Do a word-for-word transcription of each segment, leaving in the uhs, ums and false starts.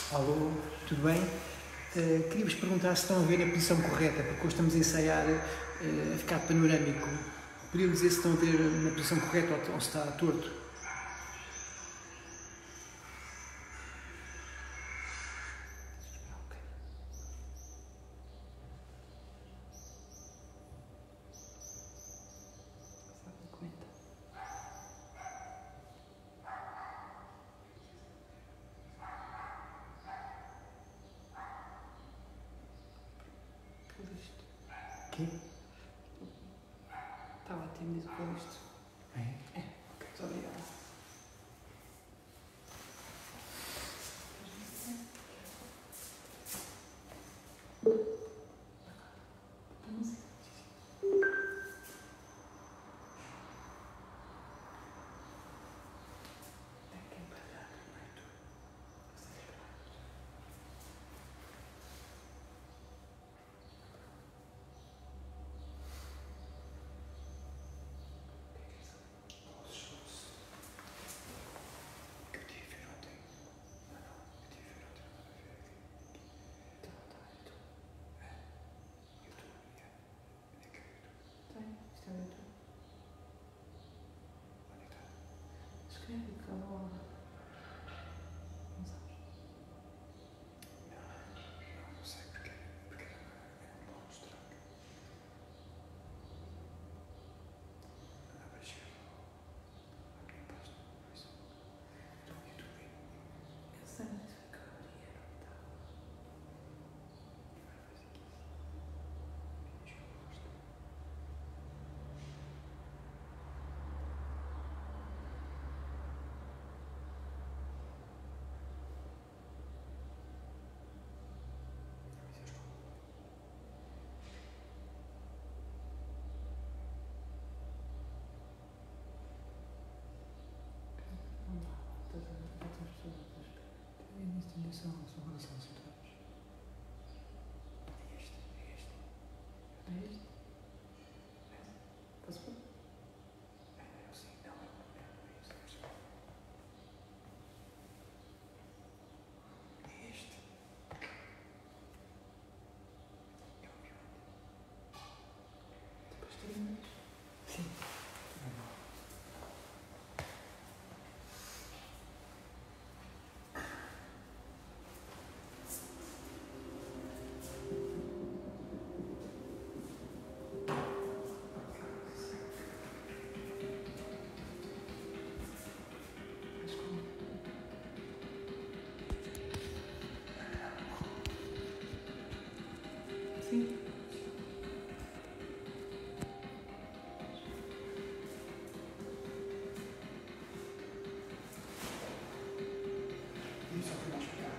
Alô, tudo bem? Uh, Queria-vos perguntar se estão a ver a posição correta, porque hoje estamos a ensaiar uh, a ficar panorâmico. Podiam dizer se estão a ver na posição correta ou, ou se está torto? Aqui? Está ótimo, diz o isto. É? É. Muito obrigada. Escreve, por favor. Não sabes? Não, não sei porque, porque é um bom mostrar. Não dá para chegar à minha página, por isso. Estou no YouTube. Eu sei, mas foi que eu abri, era o que estava. Não dá, todas as pessoas a espera. É início de lição, são relações centrais. É este, é este. É isto? Posso pôr? É, eu sim, não, é, é, é este, é este. É este. É o meu. Depois terminas. Sim. Mas como? Sim. E só fui mais pegar.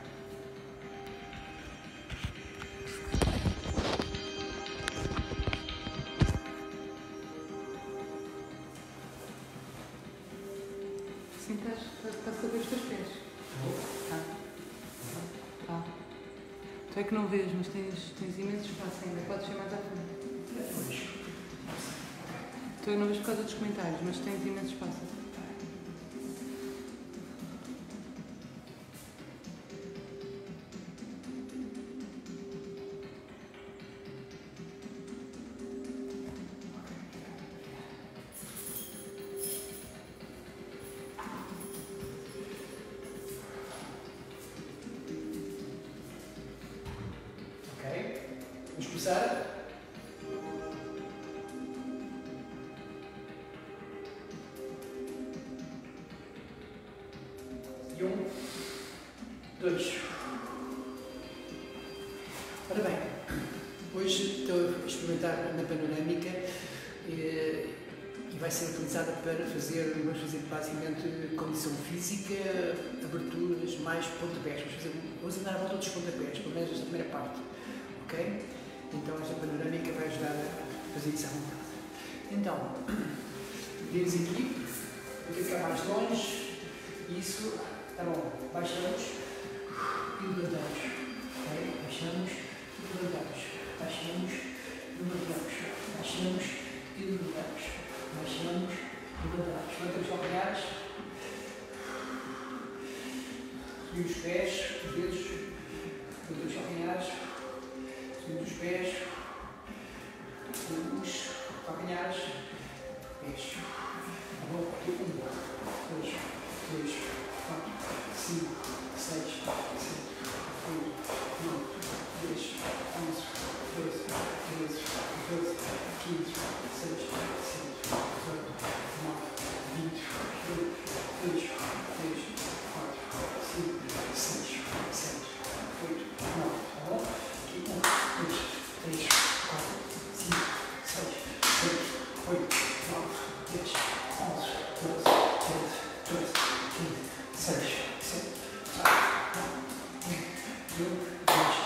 Sim, estás, estás, estás a ver os teus pés. Tá. Tá. Tu é que não vês, mas tens, tens imenso espaço ainda. Podes ir mais à frente. Tu é que não vês por causa dos comentários, mas tens imenso espaço. Ok? Vamos começar? E um, dois. Ora bem, hoje estou a experimentar na panorâmica eh, e vai ser utilizada para fazer, vamos fazer basicamente condição física, aberturas, mais pontapés. Vamos, fazer, vamos andar à volta dos pontapés, pelo menos esta primeira parte. Ok? Então esta panorâmica vai ajudar a fazer isso à vontade. Então, vemos aqui, vou ficar mais longe, isso, tá bom, baixamos e levantamos, ok? Baixamos e levantamos, baixamos e levantamos, baixamos e levantamos, baixamos e levantamos, levantamos os calcanhares, subimos os pés, dedos, dos calcanhares, dos pés, os calcanhares, pés. Um, dois, três, quatro, cinco, seis, sete, oito, nove, dez, onze, doze, treze, catorze, quinze, dezesseis, dezessete, dezoito, dezenove, vinte, vinte e um, três, quatro, cinco, seis, sete, oito, nove, tá bom? Aqui, um, dois, três, quatro, cinco, seis, sete, oito, nove, dez, onze, doze, treze, catorze, quinze, dezesseis, dezessete, dezoito, vinte, vinte e um,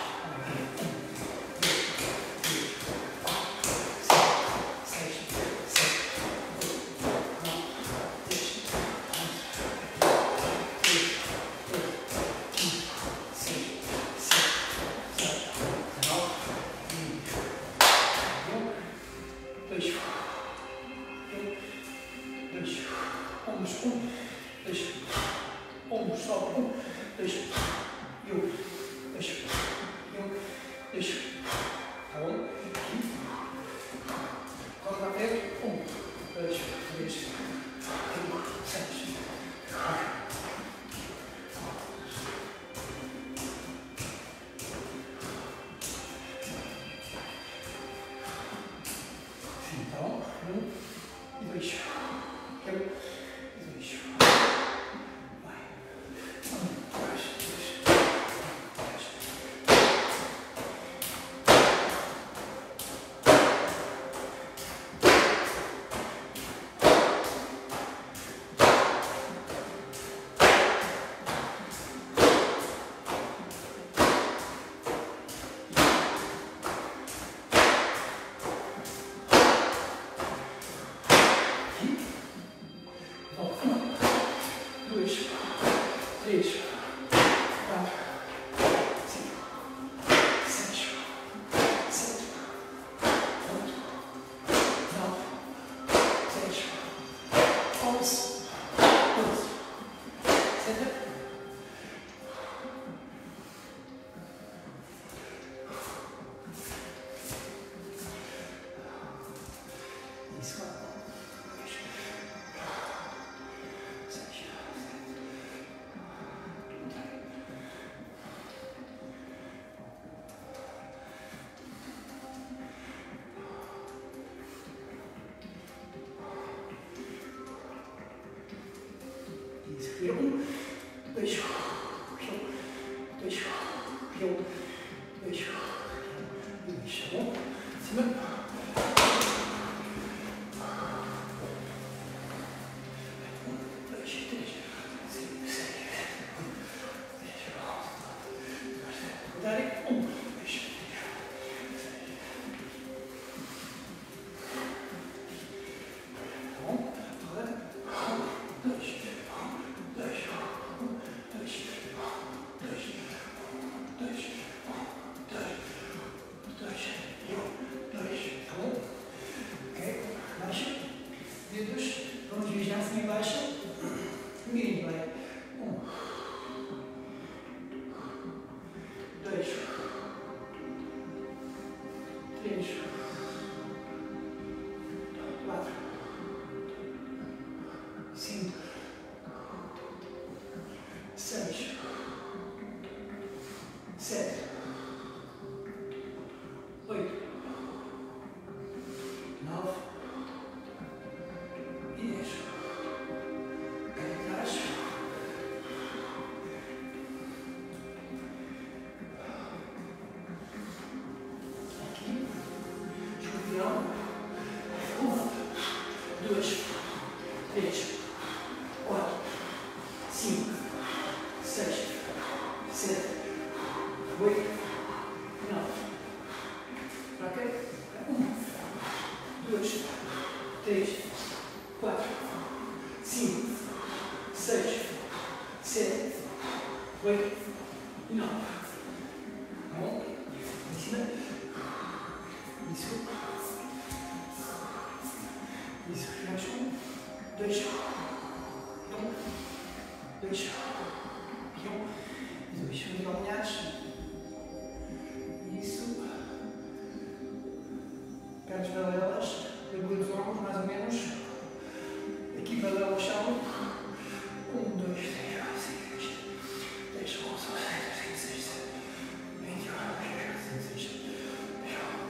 um, dois, dois, dois, dois, dois, tá bom? Cima. Um, dois, três, cinco, seis, dez, onze, doze, um, dois, tá bom? Agora, um, dois. Vamos viajar cima e baixo. Ninguém vai. Um, dois, três, quatro, cinco, seis, sete, oito, nove. Um, dois, três, quatro, cinco, seis, sete, oito, nove. Ok? Um, dois, três, quatro, cinco, seis, sete, oito, nove. Bom? Em cima. Isso. Isso, mais um, dois, um, dois, e um, e dois. pernas paralelas, abre os ombros, mais ou menos. Aqui paralelo ao chão. Um, dois, três, quatro, cinco, seis, dez, onze, doze, treze, quinze, dezesseis, vinte e um, vinte e dois, vinte e três, vinte e quatro,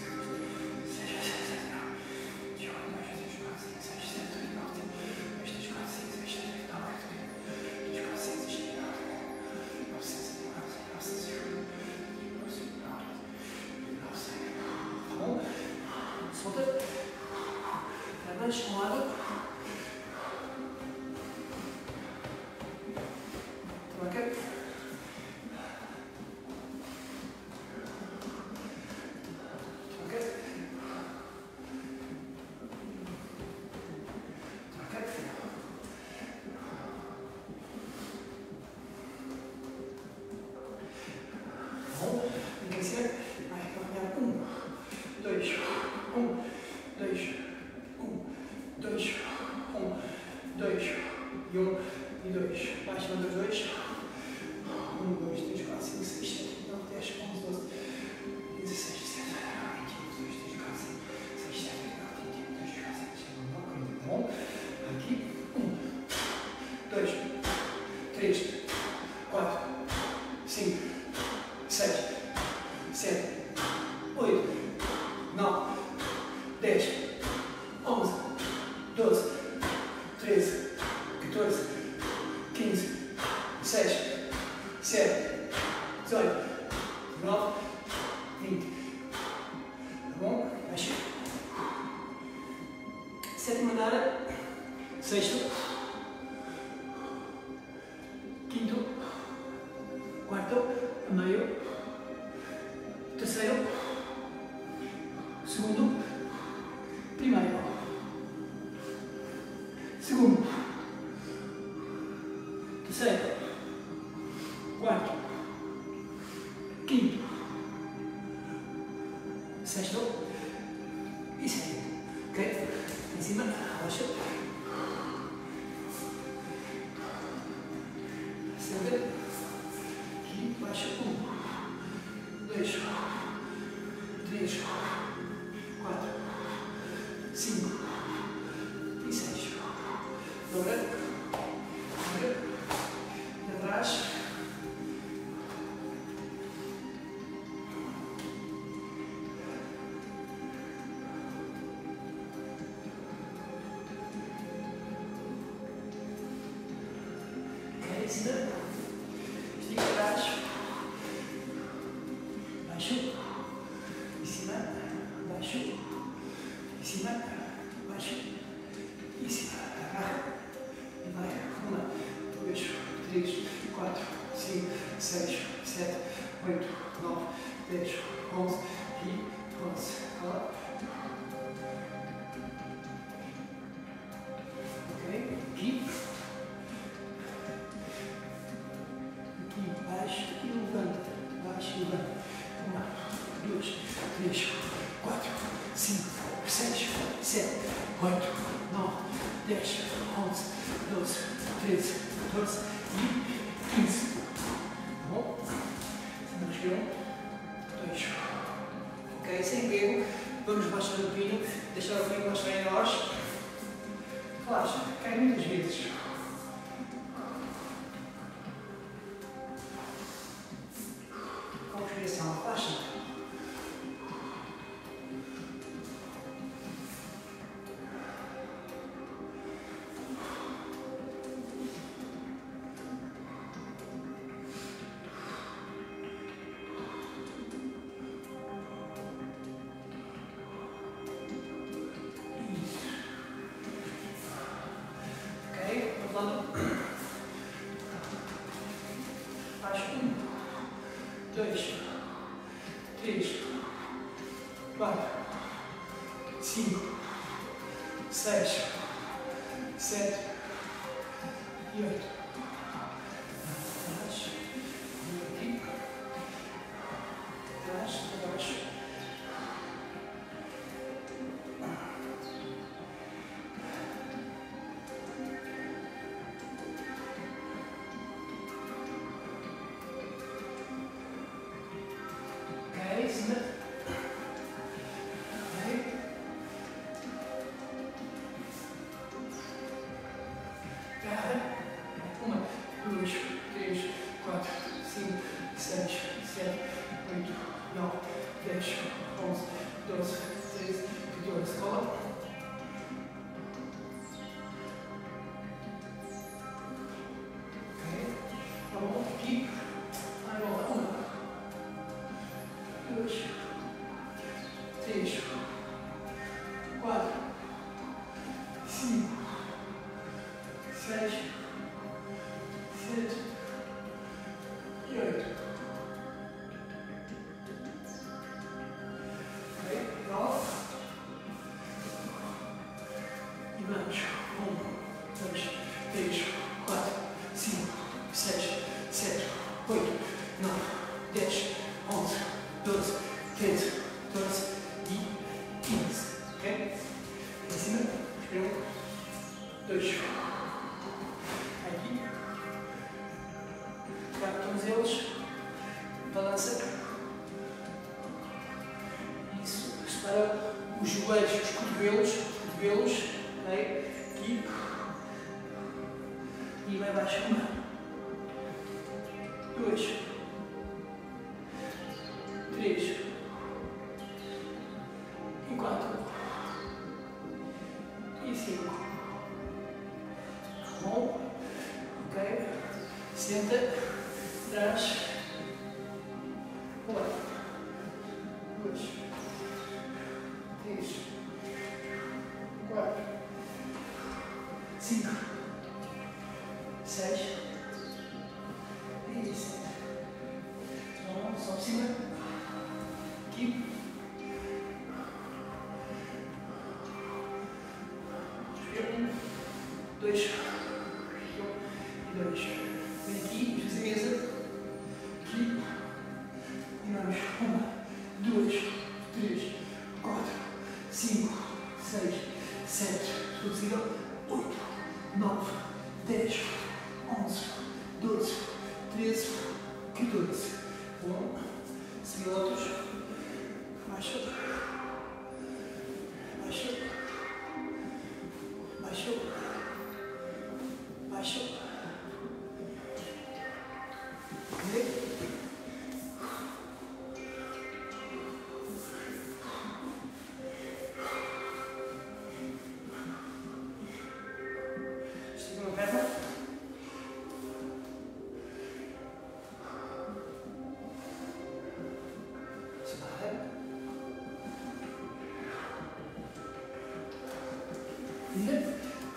solta. Pernas, um lado. Troca. Troca. Troca. Bom, tem que ser. Vai caminhar. Um, dois, um, dois, um, dois, um, dois, e um, e dois. Mais uma dos dois. Um, dois, três, quatro, cinco, seis, sete, nove, dez, onze, doze, quinze, dezesseis, dezessete, vinte e um, vinte e dois, vinte e três, vinte e quatro, vinte e cinco, vinte e seis, vinte e sete, vinte e oito, vinte e nove, vinte. Bom? Aqui. Um, dois, três, quatro, cinco, seis, sete, oito, nove, dez, onze, doze, treze, quatorze, quinze, dezesseis, dezessete, dezoito, dezenove, vinte. Tá bom? Mexe. Sétima andar. Sexto. Quinto. Quarto. A meio. Terceiro. Segundo. Primeiro. Segundo. Terceiro. Quarto. Quinto. Sexto. E sétimo. Ok? Em cima. Relaxa. Senta. Aqui. Baixa. Um. Dois. Três. Quatro. Cinco. E seis. Dobra. Dobra. E atrás. Ok, cima. Estica atrás. Baixo. Em cima. Baixo. Em cima. Baixo. Em cima. Agarra. E vai. Uma, dois, três, quatro, cinco, seis, sete, oito, nove, dez, onze e onze. Cala. Ok? Aqui. Aqui, baixo e levanta. Baixo e levanta. Uma, duas, três, quatro, cinco, seis, sete, oito, nove, dez, onze, doze, treze, quatorze e quinze. Tá bom? Respirão. Dois. Ok, sem pego. Vamos baixar o pino. Deixar o pino baixar em nós. Relaxa. Cai muitas vezes. Com respiração. Relaxa. Baixo. Um, dois, três, quatro, cinco, seis, sete e oito. Atrás. Aqui. Atrás, abaixo. Ok, cima. Ok. dez, onze, doze, treze, catorze, cola. Ok, tá bom, aqui, vai voltar, uma, duas, três, quatro, cinco, seis, sete e oito. Ok, nove. E vamos. Um, dois, três, quatro, cinco, seis, sete, oito, nove, dez, onze, doze, treze, catorze e quinze. Ok? Em cima. Espera um, dois. Aqui. Quatro tornozelos. Balança. Isso. Separa os joelhos, os cotovelos. Cotovelos. Ok? Aqui. E vai abaixo. Uma. Duas. Três. E quatro. E cinco. Bom. Ok. Senta. Trás. Uma. Duas. Três. Quatro. Cinco. Seis. E sete. Bom, só por cima. Aqui. Um, dois, e dois. Vem aqui, fazer mesa. Aqui. E vamos. Uma, duas, três, quatro, cinco, seis, sete, possível. Oito, nove, dez, onze, doze, treze, catorze. Bom. Seguir outros. Baixa. Baixa. Baixou, baixou, ok? Estica uma perna. Separa. Vira.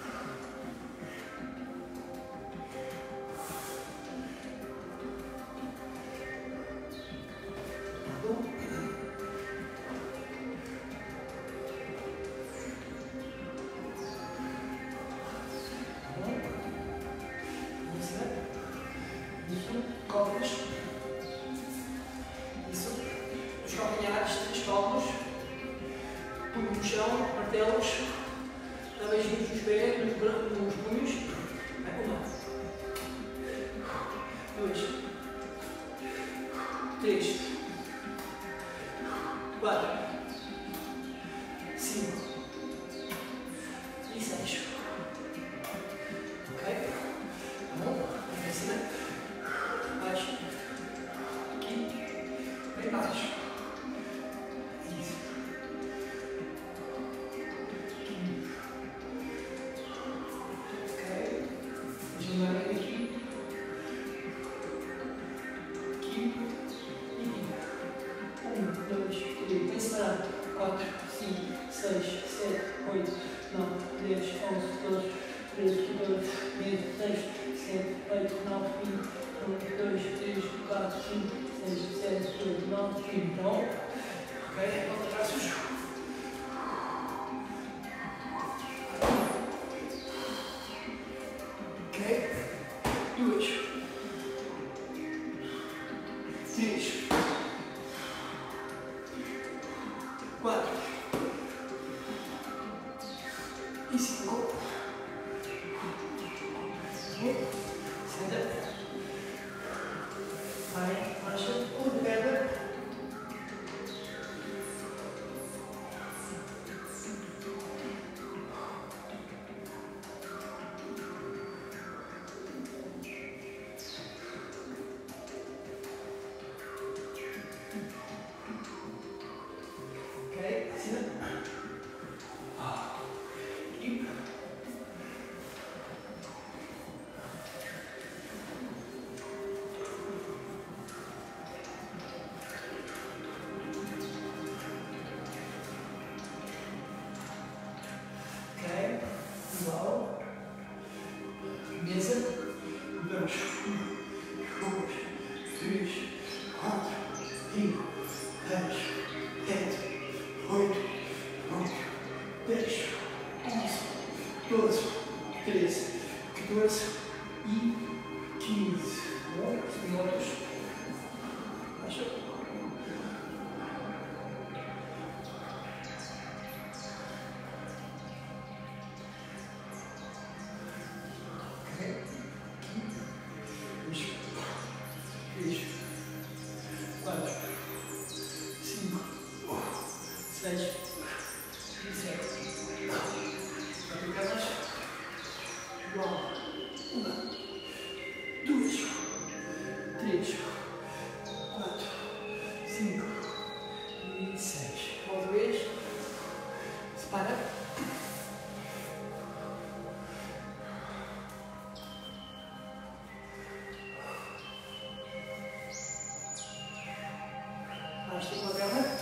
Cócoras. Isso. Os calcanhares, três palmos. Punho no chão, martelos. Dá beijinhos nos pés, nos, nos punhos. Uma. Dois. Três. Quatro. Cinco. E seis. Ok? Tá bom? Vem cima. Baixo. Aqui. Bem baixo. Isso. Aqui. Ok. Deixa eu aqui. Aqui. E aqui. Um, dois, três. Bem separado. Quatro, cinco, seis, sete, oito, nove, dez, onze, doze, treze, catorze, dezesseis, sete, oito, nove, vinte. um, dois, três, quatro, cinco, seis, sete, oito, nove, vinte. Bom. Ok, volta braços. Ok. Duas. Três. Quatro. E cinco. Senta. Vai, marcha, um de perna. seis, sete, oito, nove, dez, onze, doze, treze, catorze e quinze. Bom, minutos. Baixa. Ok. Isso. Isso. Quatro. Cinco. Seis. E sete. Quatro pernas. Igual. Uma. Duas. Três. Quatro. Cinco. E seis. Outra vez. Separa. Baixa com a perna.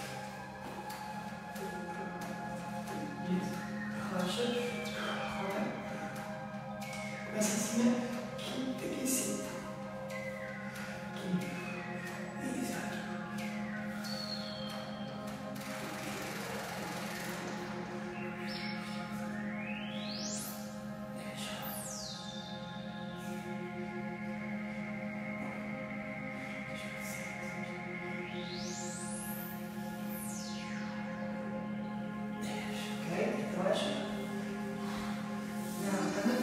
Relaxa. Ok. Começa em cima. Aqui, aqui em cima. Aqui. Exato. Ok, relaxa. Não, calma.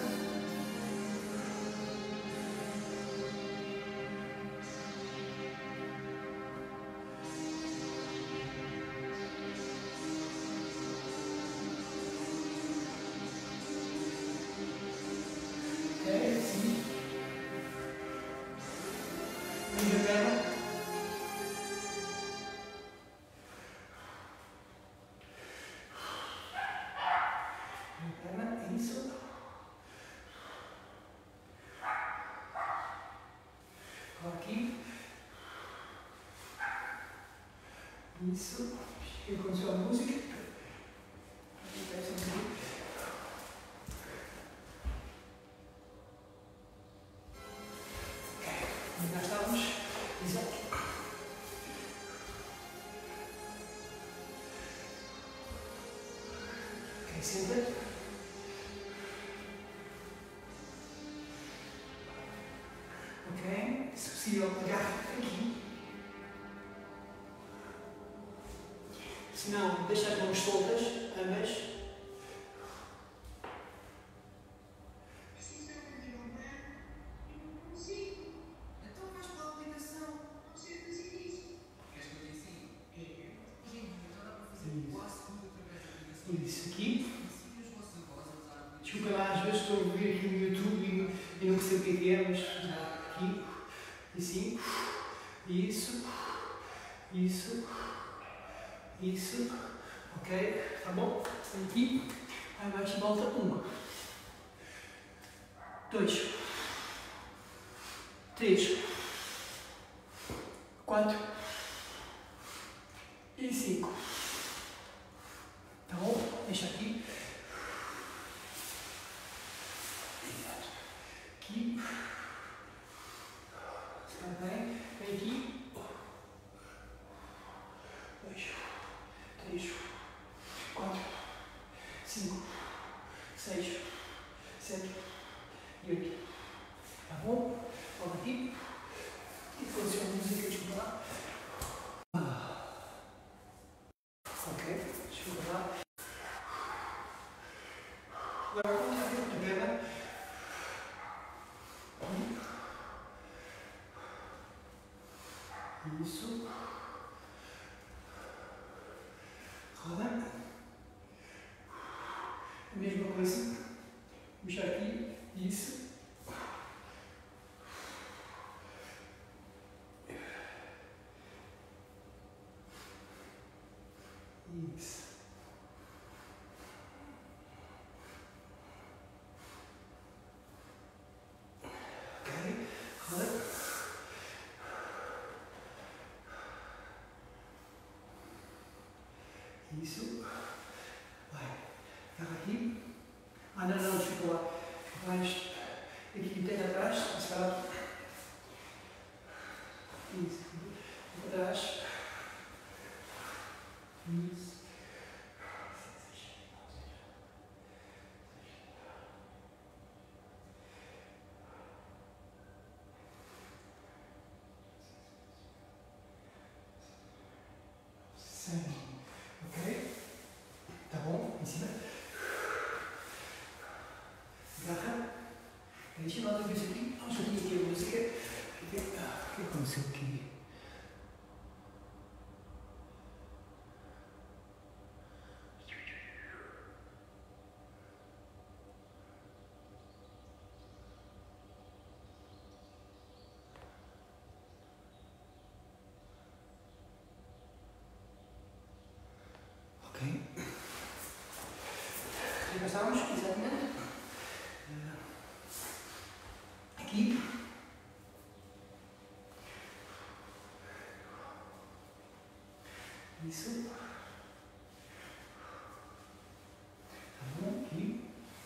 Ok, assim. Liga a perna. Perna, isso. Aqui. Isso. Chega com a sua música. Já estamos. Exato. Ok, senta. Ok, se possível, agarra aqui. Se não, deixa as mãos soltas, ambas. Isso aqui. Desculpa lá, às vezes estou a ouvir aqui no YouTube e, e não percebo o que é que é, mas já aqui. E assim. Isso. Isso. Isso. Ok. Tá bom? Aqui. Vai mais de volta. Um. Dois. Três. Quatro. E cinco. Tá bom? Deixa aqui. Exato. Aqui. Está bem? Vem aqui. Dois. Três. Quatro. Cinco. Seis. Sete. E oito. Tá bom? Volta aqui. E funciona a música, desculpa lá. Ok, desculpa lá. Agora vamos a ver a perna. Isso. Roda. A mesma coisa. Puxar aqui. Isso. Isso. Ok. Roda. Isso. Vai. Agarra aqui. Ah, não, não, desculpa lá. Vais aqui inteiro atrás, separado. Isso. Atrás. Isso. Sim. Ok? Tá bom? Em cima. Garra. Deixa eu dar uma vez aqui. Vamos um pouquinho aqui a música. O que aconteceu aqui? Ok. Regressamos, exatamente. Aqui. Isso. Tá bom? Aqui.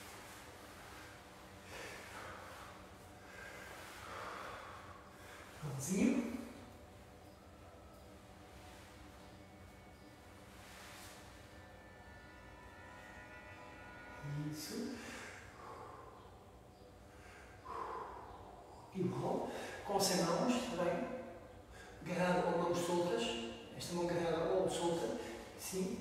Pãozinho. Isso. Igual. Com as mãos também. Agarrado ou mãos soltas. Esta mão agarrada ou solta. Sim.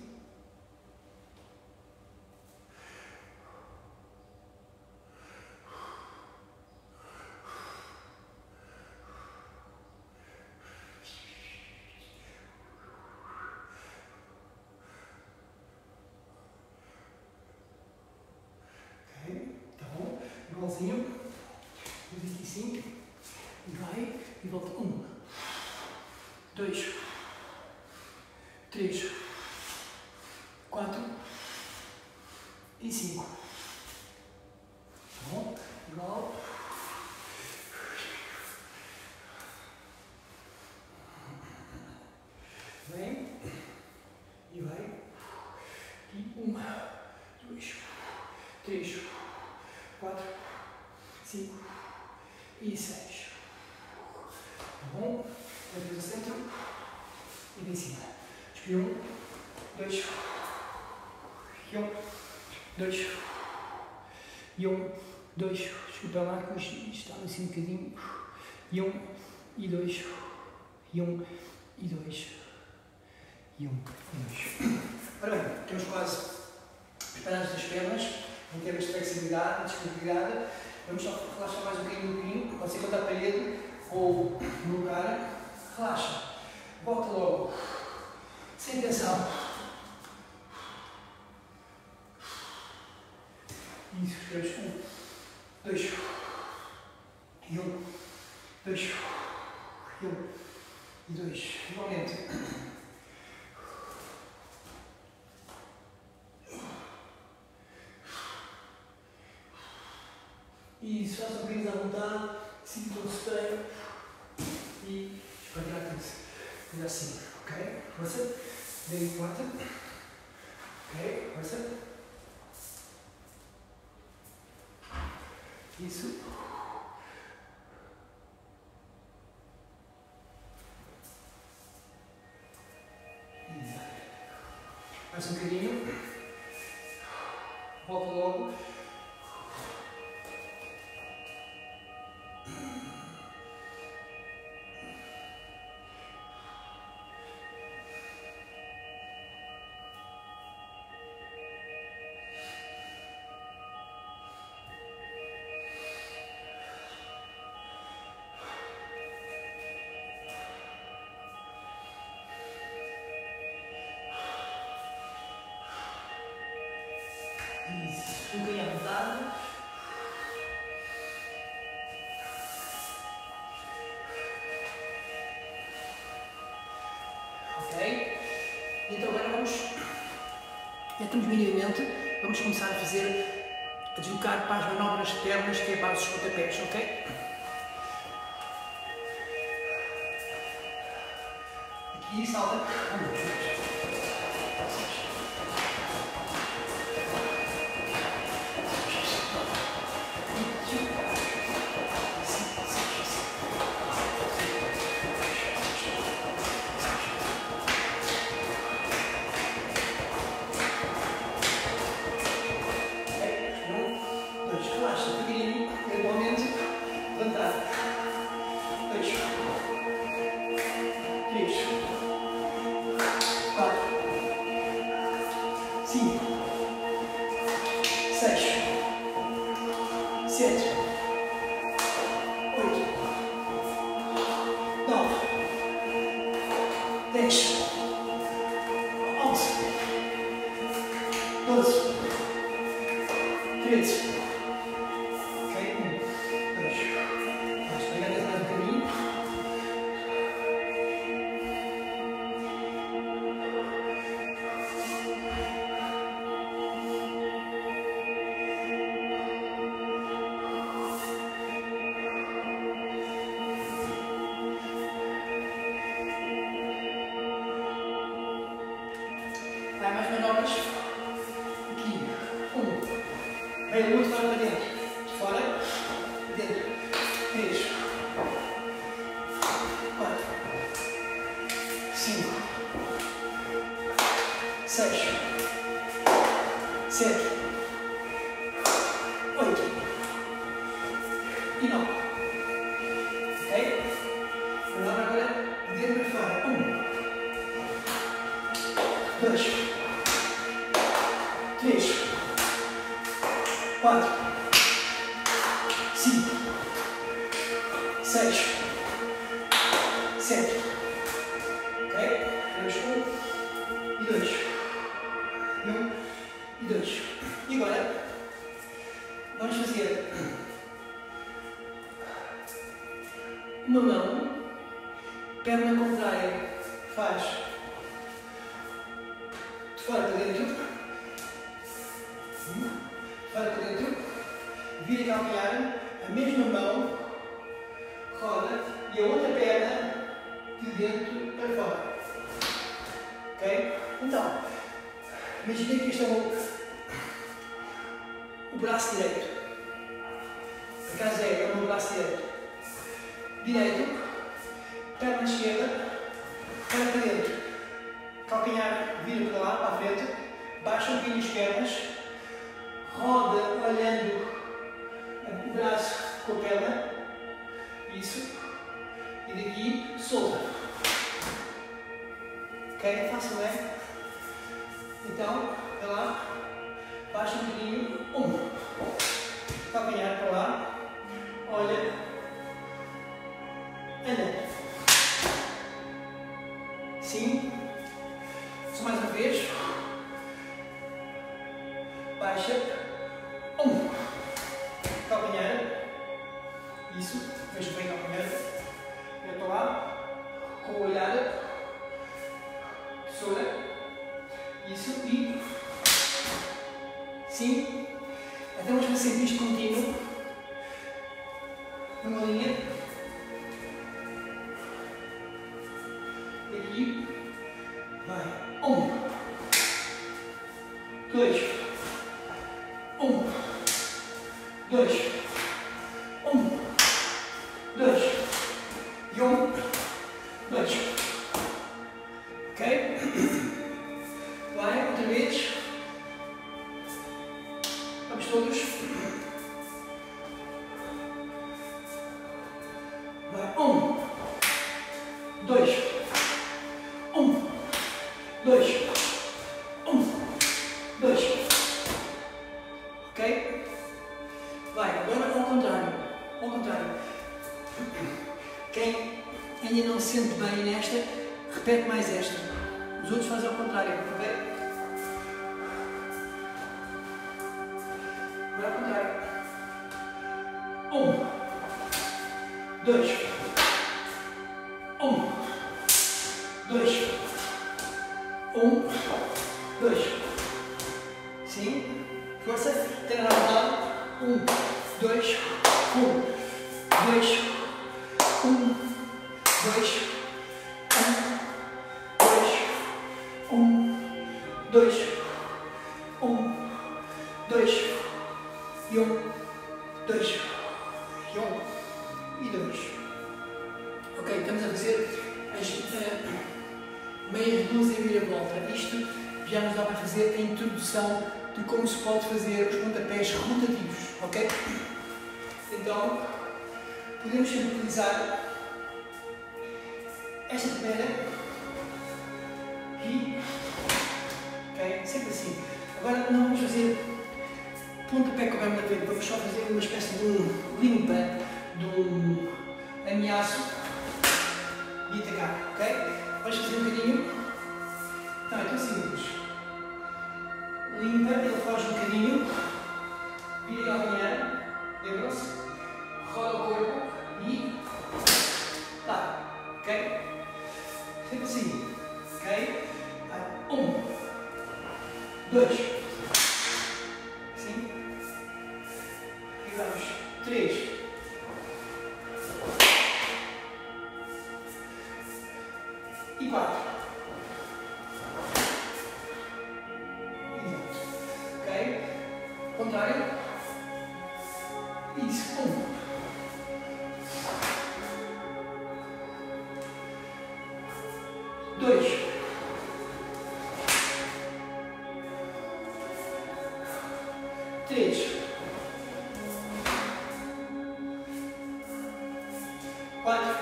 Ok. Tá bom? Igualzinho. Vamos aqui sim. E vai. E volta. Um. Dois. Três. Quatro. E cinco. Tá bom? Igual. Vem. E vai. E uma. Dois. Três. Quatro. Cinco. E seis. Tá bom? Depois do centro. E de cima. Escolhi um. Dois. E um. Dois. E um. Dois. Escuta lá que hoje está assim um bocadinho. E um. E dois. E um. E dois. E um. E dois. Ora bem, temos quase preparadas as pernas. Em termos de flexibilidade e disponibilidade. Vamos só relaxar mais um bocadinho no pinho. Pode ser contra a parede ou no lugar. Relaxa. Volta logo. Sem tensão. Isso, três. Um, dois. E um. Dois. E um. E dois. Igualmente. Isso, faça um bocadinho à vontade. Sinta o esteio. E espanhar tudo. Coisa assim. Ok? Força. Daí quarta. Ok? Força. Isso. Exato. Mais um bocadinho. Volta logo. Isso, um bocadinho à vontade. Ok? Então agora vamos, já estamos minimamente, vamos começar a fazer, a deslocar para as manobras pernas, que é para os pontapés, ok? Aqui, salta. Um, vezes. Ok? Um, dois. Vamos pegar mais um bocadinho. Vai mais manobras. Aqui. Um. Vem muito fora para dentro. De fora. Dentro. Três. Quatro. Cinco. Seis. Sete. Oito. E nove. Ok? Manobra agora. Dentro para fora. Um. Dois, três, quatro, cinco, seis, sete. Ok? Vamos um e dois. E um e dois. E agora vamos fazer uma mão, perna contrária, faz fora para dentro, fora para dentro, vira e calcanhar, a mesma mão, roda, e a outra perna de dentro para fora. Ok? Então, imaginem que este é o, o braço direito. Por acaso é, é o meu braço direito. Direito, perna esquerda, fora para dentro. Calcanhar vira para lá, para a frente, baixa um bocadinho as pernas, roda olhando o braço com a perna, isso, e daqui solta. Ok? É fácil, não é? Então, vai lá, baixa um bocadinho, um, calcanhar para lá, olha, anda. Sim. Só mais uma vez. Baixa. Um. Calcanhar. Isso. Veja bem calcanhar. Vem para lá. Com o olhar. Tesoura. Isso. E. Sim. Até vamos fazer isto contínuo. Numa linha. Aqui. Vai. Um, dois, um, dois, um, dois, e um, dois. Ok? Vai, outra vez. Vamos todos. Vai, um, dois, um. Dois, um, dois, ok? Vai, agora ao contrário, ao contrário. Quem ainda não se sente bem nesta, repete mais esta. Os outros fazem ao contrário, ok? Agora ao contrário. Um, dois, um, dois. Um, dois. Sim. Força. Tem na vontade. Um, dois, um, dois, um, dois, um, dois, um, dois, um, dois, e um, dois, e um, e dois. Ok, estamos a fazer as. Uh, meias dúzia e vira-volta. Isto já nos dá para fazer a introdução de como se pode fazer os pontapés rotativos, ok? Então, podemos sempre utilizar esta primeira aqui, ok? Sempre assim. Agora não vamos fazer pontapé com a perna da frente, vamos só fazer uma espécie de um limpa, de um ameaço e atacar, ok? Vais fazer um bocadinho. Não, é tão simples. Limpa, ele faz um bocadinho. Vira a calcanhar, lembram-se? Roda o corpo e tá, ok? Sempre assim, ok? Um, dois, sim, e vamos, três, e quatro, exato, ok? Contrário, isso, um, dois, três, quatro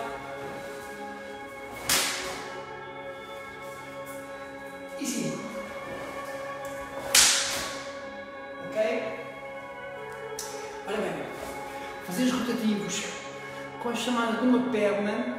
e cinco, ok? Ora bem, fazer os rotativos com a chamada de uma perna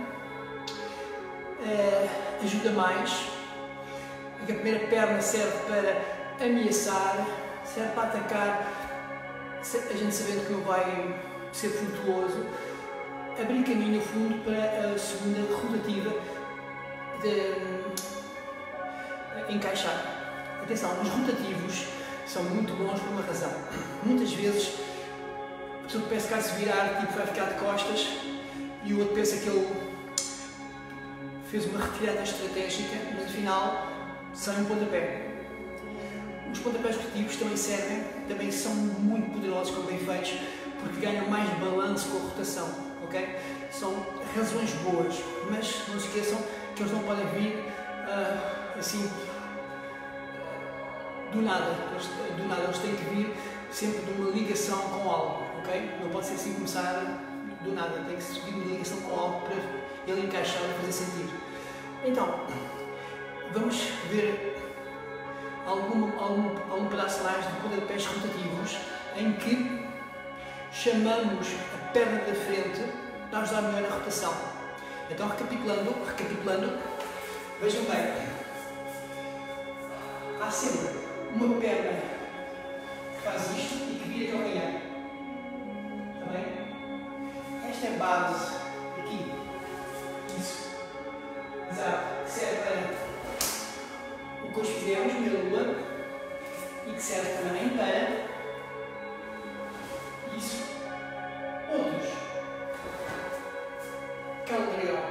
eh, ajuda mais. A primeira perna serve para ameaçar, serve para atacar, a gente sabendo que não vai ser frutuoso, abrir caminho no fundo para a segunda rotativa de encaixar. Atenção, os rotativos são muito bons por uma razão. Muitas vezes a pessoa pensa que vai se virar, tipo, vai ficar de costas, e o outro pensa que ele fez uma retirada estratégica, mas afinal sai um pontapé. Os pontapés rotativos também servem, também são muito poderosos quando bem feitos, porque ganham mais balanço com a rotação, ok? São razões boas, mas não se esqueçam que eles não podem vir uh, assim do nada. Eles, do nada, eles têm que vir sempre de uma ligação com algo, ok? Não pode ser assim começar do nada, tem que vir de uma ligação com algo para ele encaixar e fazer sentido. Então, vamos ver Algum, algum, algum pedaço mais de pontapés rotativos em que chamamos a perna da frente para ajudar melhor a rotação. Então, recapitulando, recapitulando, vejam bem, há sempre uma perna que faz isto e que vira calcanhar. Está bem? Esta é a base aqui. Isso. Exato. Que serve para o que hoje fizemos, primeira lua, e que serve também para isso, outros, cauda de dragão,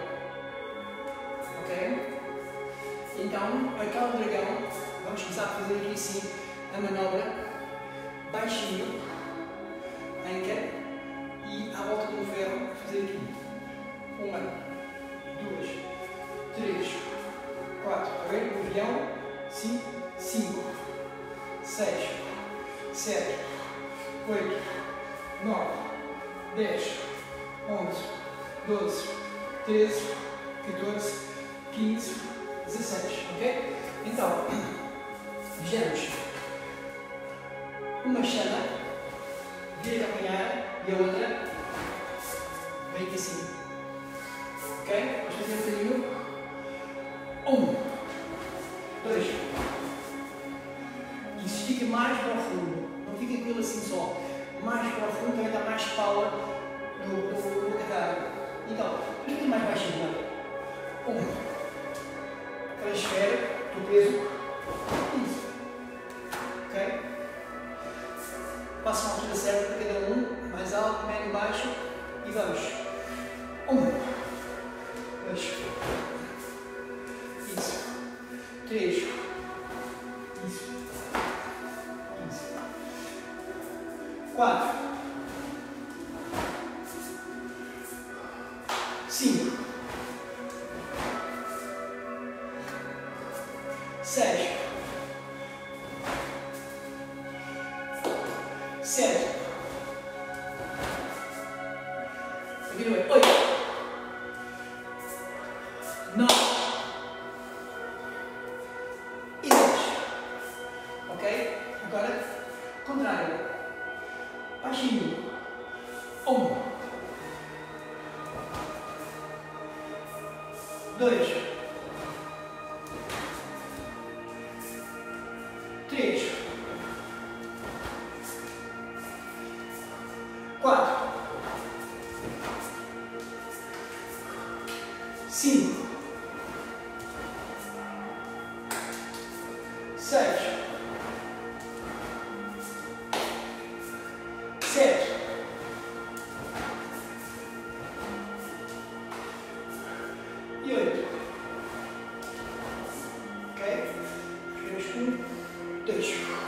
ok? Então, a cauda de dragão, vamos começar a fazer aqui assim a manobra, baixinho, anca, e à volta do ferro, fazer aqui, uma, duas, três, quatro, está bem? O avião, cinco, cinco, seis, sete, oito, nove, dez, onze, doze, treze, catorze, quinze, dezesseis, ok? Então, vejamos uma chama, vira a calcanhar e a outra vem aqui assim, ok? Vamos fazer um bocadinho. Um, dois, e se estica mais para o fundo, não fica aquilo assim só, mais para o fundo também dá mais power no, no, no carro. Então, um pouquinho mais baixinho, um, transfere do peso, isso, ok? Passa a altura certa para cada um, mais alto, médio, baixo, e vamos, um, dois, isso, três, isso, isso, quatro, cinco, seis, sete, oito, nove e dez. Ok? Agora, contrário. Baixinho. Um. Dois. Três. seis, sete, e oito. Ok? Respiramos um, dois.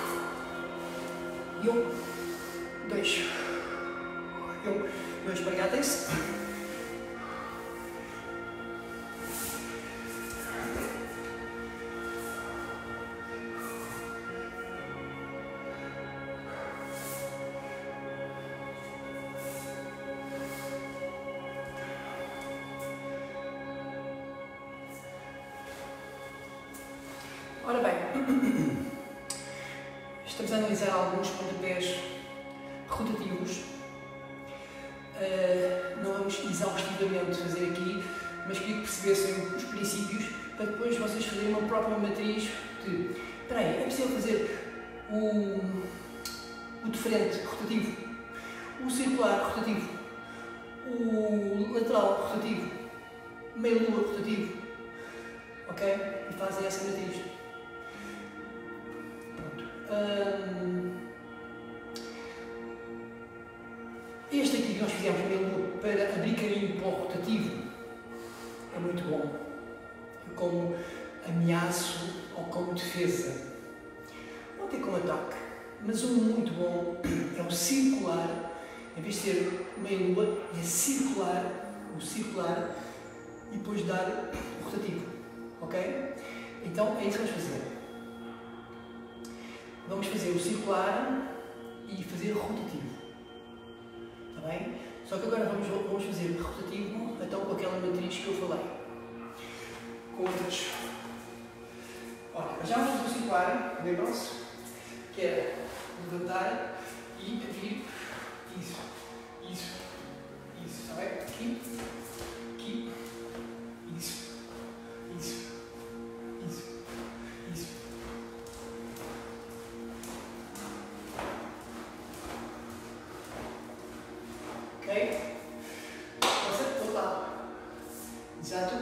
E um, dois. E um, dois, espargatem-se. Ora bem, estamos a analisar alguns pontapés rotativos. Uh, não vamos exaustivamente fazer aqui, mas queria que percebessem os princípios para depois vocês fazerem uma própria matriz de, espera aí, é possível fazer o, o diferente rotativo, o circular rotativo, o lateral rotativo, o meio-lua rotativo, ok? E fazem essa matriz. Hum, este aqui que nós fizemos mesmo para abrir caminho para o rotativo é muito bom, como ameaço ou como defesa, não tem como ataque, mas um muito bom é o circular, em vez de ser meia lua, é circular, o circular e depois dar o rotativo, ok? Então é isso que vamos fazer. Vamos fazer o circular e fazer o rotativo. Está bem? Só que agora vamos, vamos fazer o rotativo então com aquela matriz que eu falei. Com outras. Ora, já vamos fazer o circular, lembram-se? Que é levantar e abrir. Isso, isso, isso. Está bem? Aqui, aqui, isso, isso, isso, isso. Ok? Você outro lado. Exato.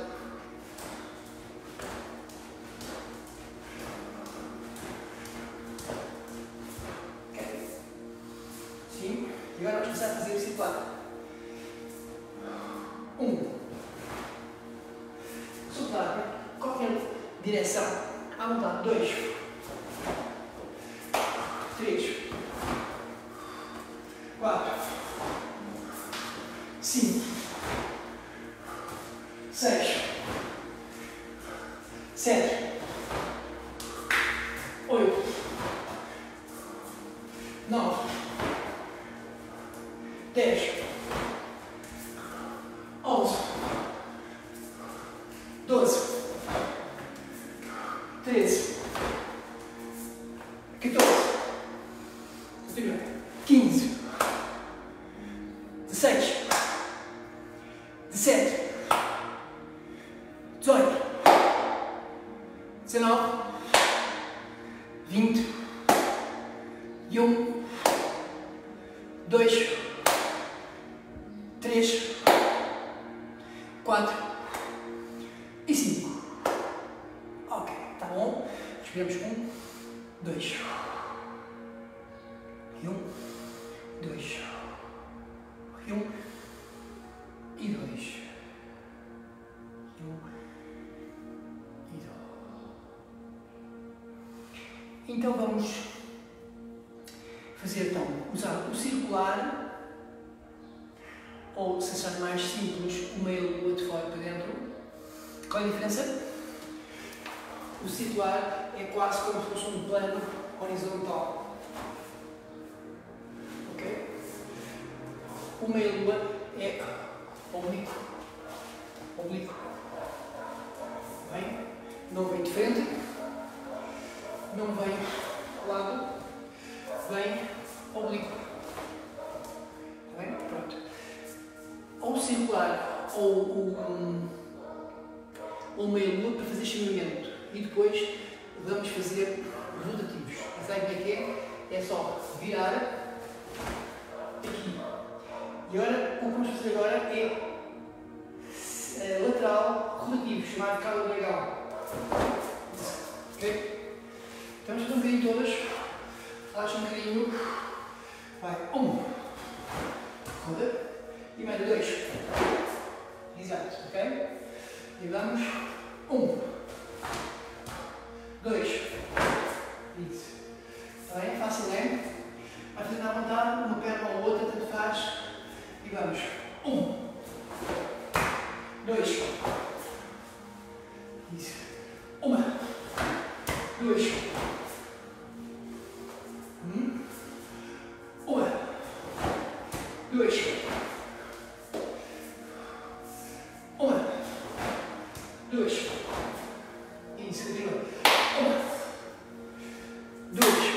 Ok? Sim. E agora vamos começar a fazer o circular. Um. Soprar. Qualquer direção. À vontade. Dois. Três. Quatro. Cinco, seis, sete, oito, nove, dez, onze, doze, treze, quatorze, quinze, dezesseis, dezessete, dezoito, dezenove, vinte e um, dois, três, quatro e cinco. Ok, tá bom? Respiramos um, dois e um, dois e um e dois. Então vamos fazer então, usar o circular ou, se achar mais simples, o meio de fora para dentro. Qual é a diferença? O circular é quase como se fosse um plano horizontal. Ok? O meio-lua é oblíquo. Oblíquo. Bem? Não vem de frente. Não vem lado, vem oblíquo. Está bem? Pronto. Ou circular ou o, ou meio-lua para fazer chamamento. E depois vamos fazer rotativos. Sabe como é que é? É só virar aqui. E agora, o que vamos fazer agora é, é lateral rotativo, chamado cabo dragão. Ok? Então, vamos fazer um bocadinho todas. Relaxa um bocadinho. Vai. Um. Roda. E mais dois. Exato, ok? E vamos. Um. Dois. Isso. Está bem? Fácil, não é? Vai fazendo à vontade, uma perna ou outra, tanto faz. E vamos. Um. Dois. Isso. Uma. Dois. Um. Uma. Dois. Uma. Dois. Isso, continua. Uma. Dois.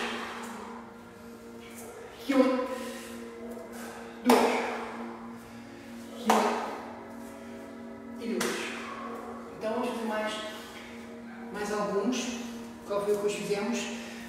E uma. Dois. E uma. E dois. Então vamos fazer mais, mais alguns. Qual foi o que hoje fizemos?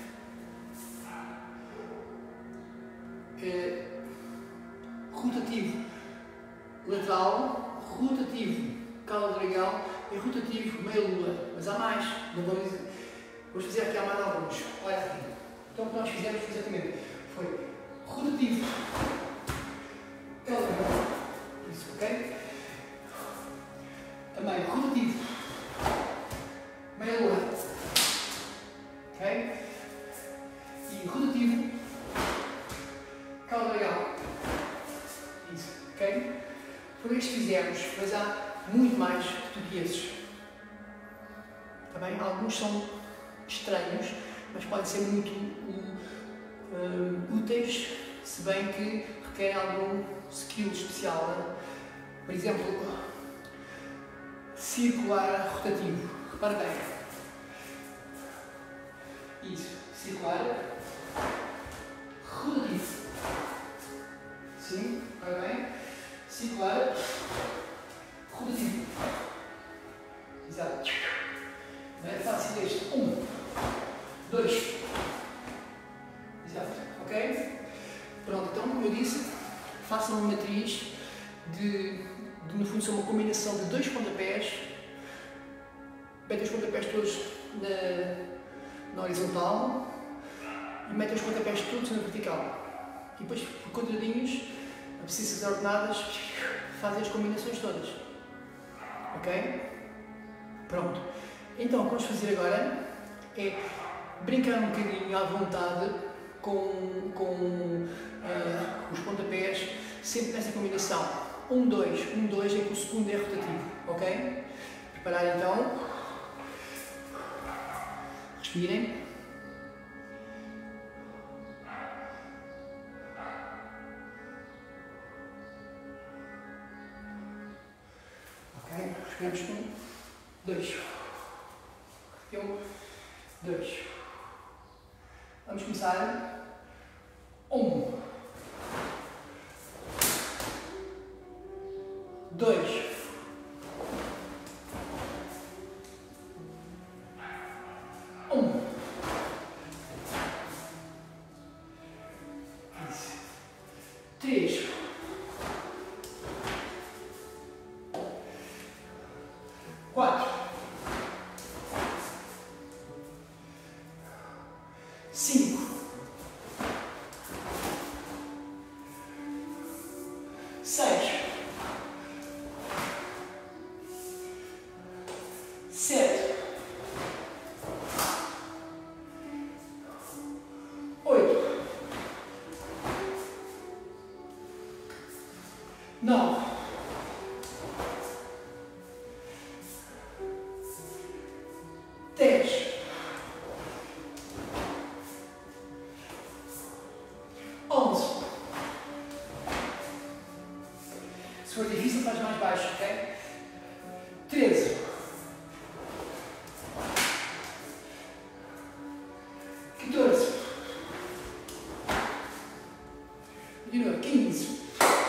É, rotativo lateral, rotativo cauda-dragão e rotativo meia-lua. Mas há mais. Não vou dizer. Vou fazer aqui há mais alguns. Olha aqui. Então o que nós fizemos foi exatamente. Foi rotativo cauda-dragão. Isso, ok? Também rotativo meia-lua. Ok? E rotativo cauda-dragão. Isso, ok? Foi isto que fizemos, mas há muito mais do que esses. Está bem? Alguns são estranhos, mas podem ser muito uh, úteis, se bem que requerem algum skill especial. Né? Por exemplo, circular rotativo. Repara bem. Isso. Circular rotativo. Sim, repara bem. Circular rotativo. Exato. Não é fácil este. Um. Dois. Exato. Ok? Pronto, então, como eu disse, façam uma matriz de, de no fundo, ser uma combinação de dois pontapés. Metem os pontapés todos na, na horizontal e metem os pontapés todos na vertical. E depois, por quadradinhos, abscissas ordenadas, fazem as combinações todas. Ok? Pronto. Então, o que vamos fazer agora é brincar um bocadinho à vontade com, com uh, os pontapés, sempre nessa combinação. Um, dois, um, dois, em que o segundo é rotativo. Ok? Preparar então. Respirem. Ok? Respiramos um, dois. Um, dois. Vamos começar. Um. Dois. Um. Três. Quatro. Cinco. Seis. Sete. Oito. Nove. Dez. Onze. Se for difícil, faz mais baixo, ok? Treze. Quatorze. Continua. Quinze.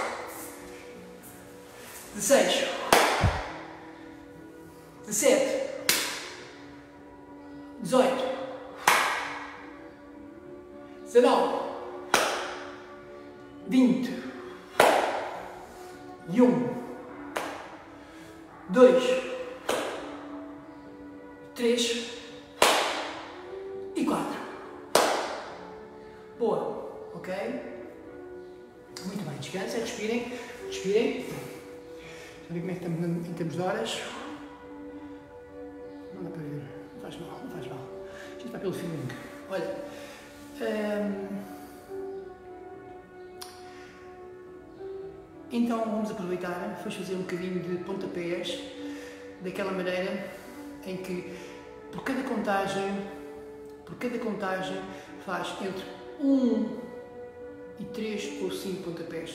Dezesseis. Dezessete. Dezoito. Dezenove. Vinte. E um. Dois. Três. E quatro. Boa, ok? Muito bem, descansem, respirem, respirem. Deixa eu ver como é que estamos em termos de horas. Não dá para ver, não faz mal, não faz mal. Isto vai pelo feeling. Olha, hum, então vamos aproveitar, vamos fazer um bocadinho de pontapés, daquela maneira em que por cada contagem, por cada contagem faz entre um e três ou cinco pontapés.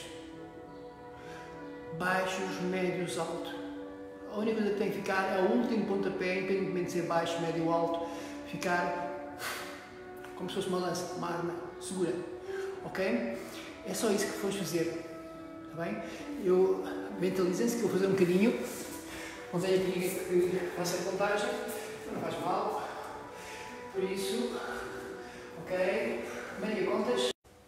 Baixos, médios, alto. A única coisa que tem que ficar é o último pontapé, independentemente de ser baixo, médio ou alto, ficar como se fosse uma lança, uma arma segura. Ok? É só isso que vamos fazer. Está bem? Eu mentalizem-se que eu vou fazer um bocadinho. Não tenho aqui ninguém que faça a contagem, não faz mal. Por isso, ok? Meia contas.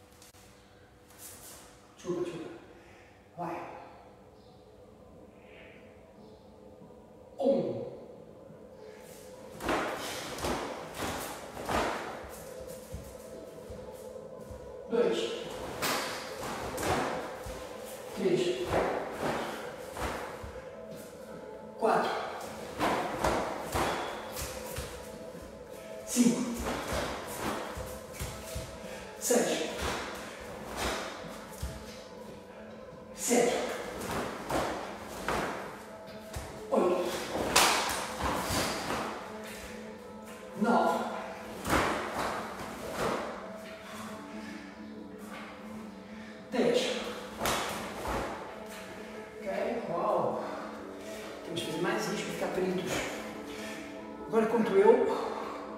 Desculpa, desculpa. Vai. Um. Dois. Três. Quatro. Cinco. Seis. Sete. Oito. Nove. Dez. Ok? Uau! Temos que fazer mais isto para ficar peritos. Agora conto eu.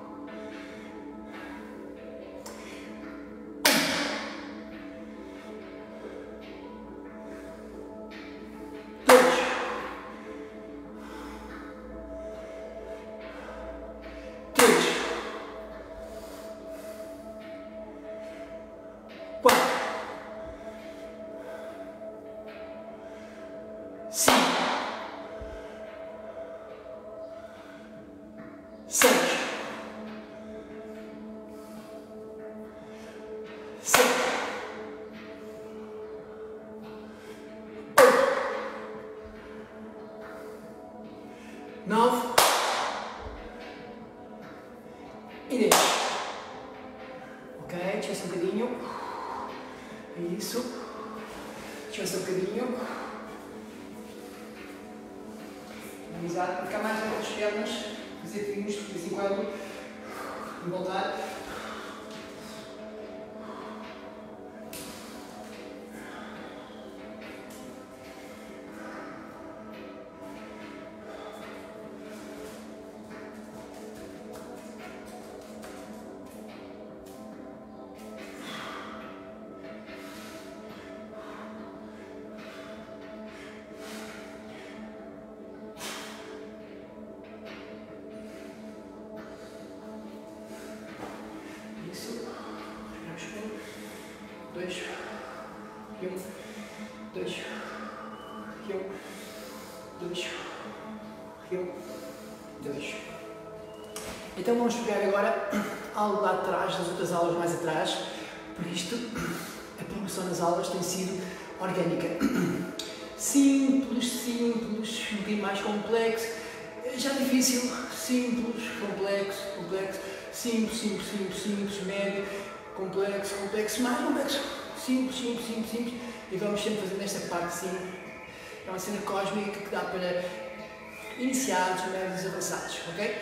Seis, sete, oito, nove e dez. Ok, descansa um bocadinho. Isso. Descansa um bocadinho. Analisar para ficar mais dentro das pernas. Fazer treinos de vez em quando e voltar. Dois, e um, dois, e um, dois, e um, dois. Então vamos pegar agora algo lá atrás, das outras aulas mais atrás, por isto a progressão das aulas tem sido orgânica. Simples, simples, um bocadinho mais complexo, já difícil, simples, complexo, complexo, simples, simples, simples, simples, médio, complexo, complexo, mais complexo, simples, simples, simples, simples, e vamos sempre fazendo esta parte assim. É uma cena cósmica que dá para iniciados, médios e avançados, ok?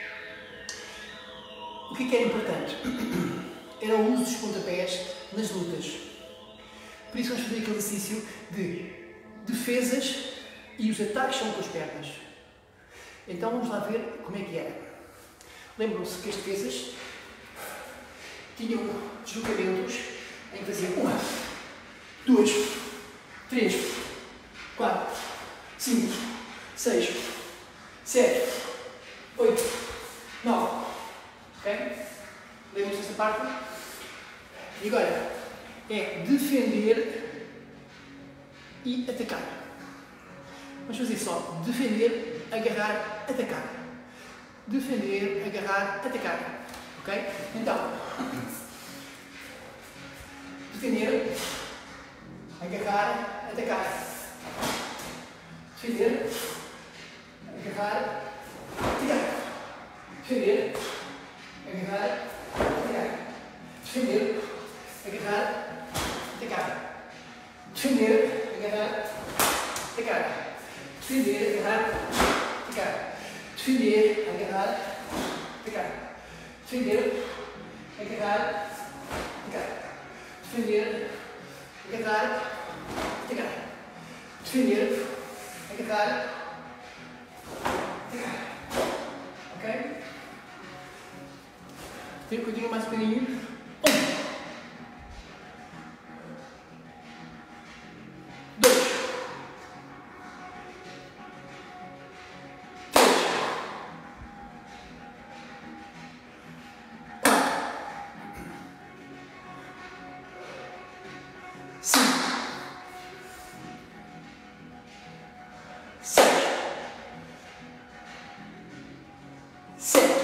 O que é que era importante? Era o uso dos pontapés nas lutas. Por isso vamos fazer aquele exercício de defesas e os ataques são com as pernas. Então vamos lá ver como é que era. Lembram-se que as defesas tinham deslocamentos em que faziam uma, duas, três, quatro, cinco, seis, sete, oito, nove. Ok? Lembram-se desta parte? E agora é defender e atacar. Vamos fazer só defender, agarrar, atacar. Defender, agarrar, atacar. Ok? Ok? Então, defender, agarrar, atacar. Defender, agarrar, atacar. Defender, agarrar, atacar. Defender, agarrar, atacar. Defender, agarrar, atacar. Defender, agarrar, atacar. Defender, agarrar, atacar. Defender, agarrar, atacar. Defender, agarrar, atacar. Defender, agarrar, atacar. Ok? Tem continua mais um bocadinho. Um. Dois. Três. Quatro. Cinco. Seis. Sete.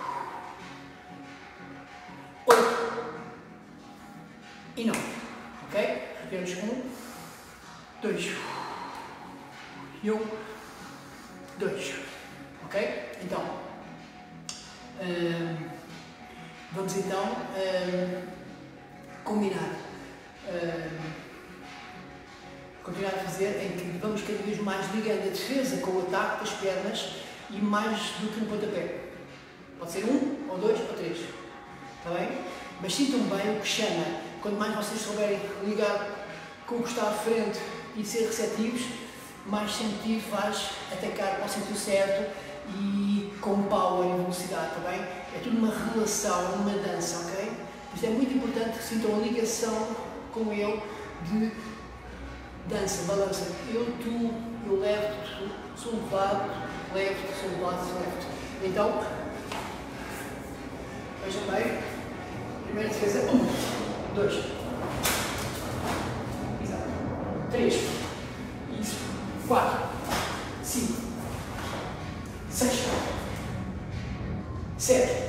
E não, ok? Repetimos um, dois e um, dois, ok? Então, hum, vamos então hum, combinar, hum, continuar a fazer em que vamos cada vez mais ligando a defesa com o ataque das pernas e mais do que um pontapé. Pode ser um, ou dois, ou três, está bem? Mas sintam bem o que chama. Quanto mais vocês souberem ligar com o que está à frente e ser receptivos, mais sentido faz atacar ao sentido certo e com power e velocidade, está bem? É tudo uma relação, uma dança, ok? Isto é muito importante que sintam a ligação com ele de dança, balança. Eu, tu, eu levo-te, sou levado, levo-te, sou levado, levo-te. Então, vejam bem, primeira defesa, um. Dois. Exato. Três. Isso. Quatro. Cinco. Seis. Sete.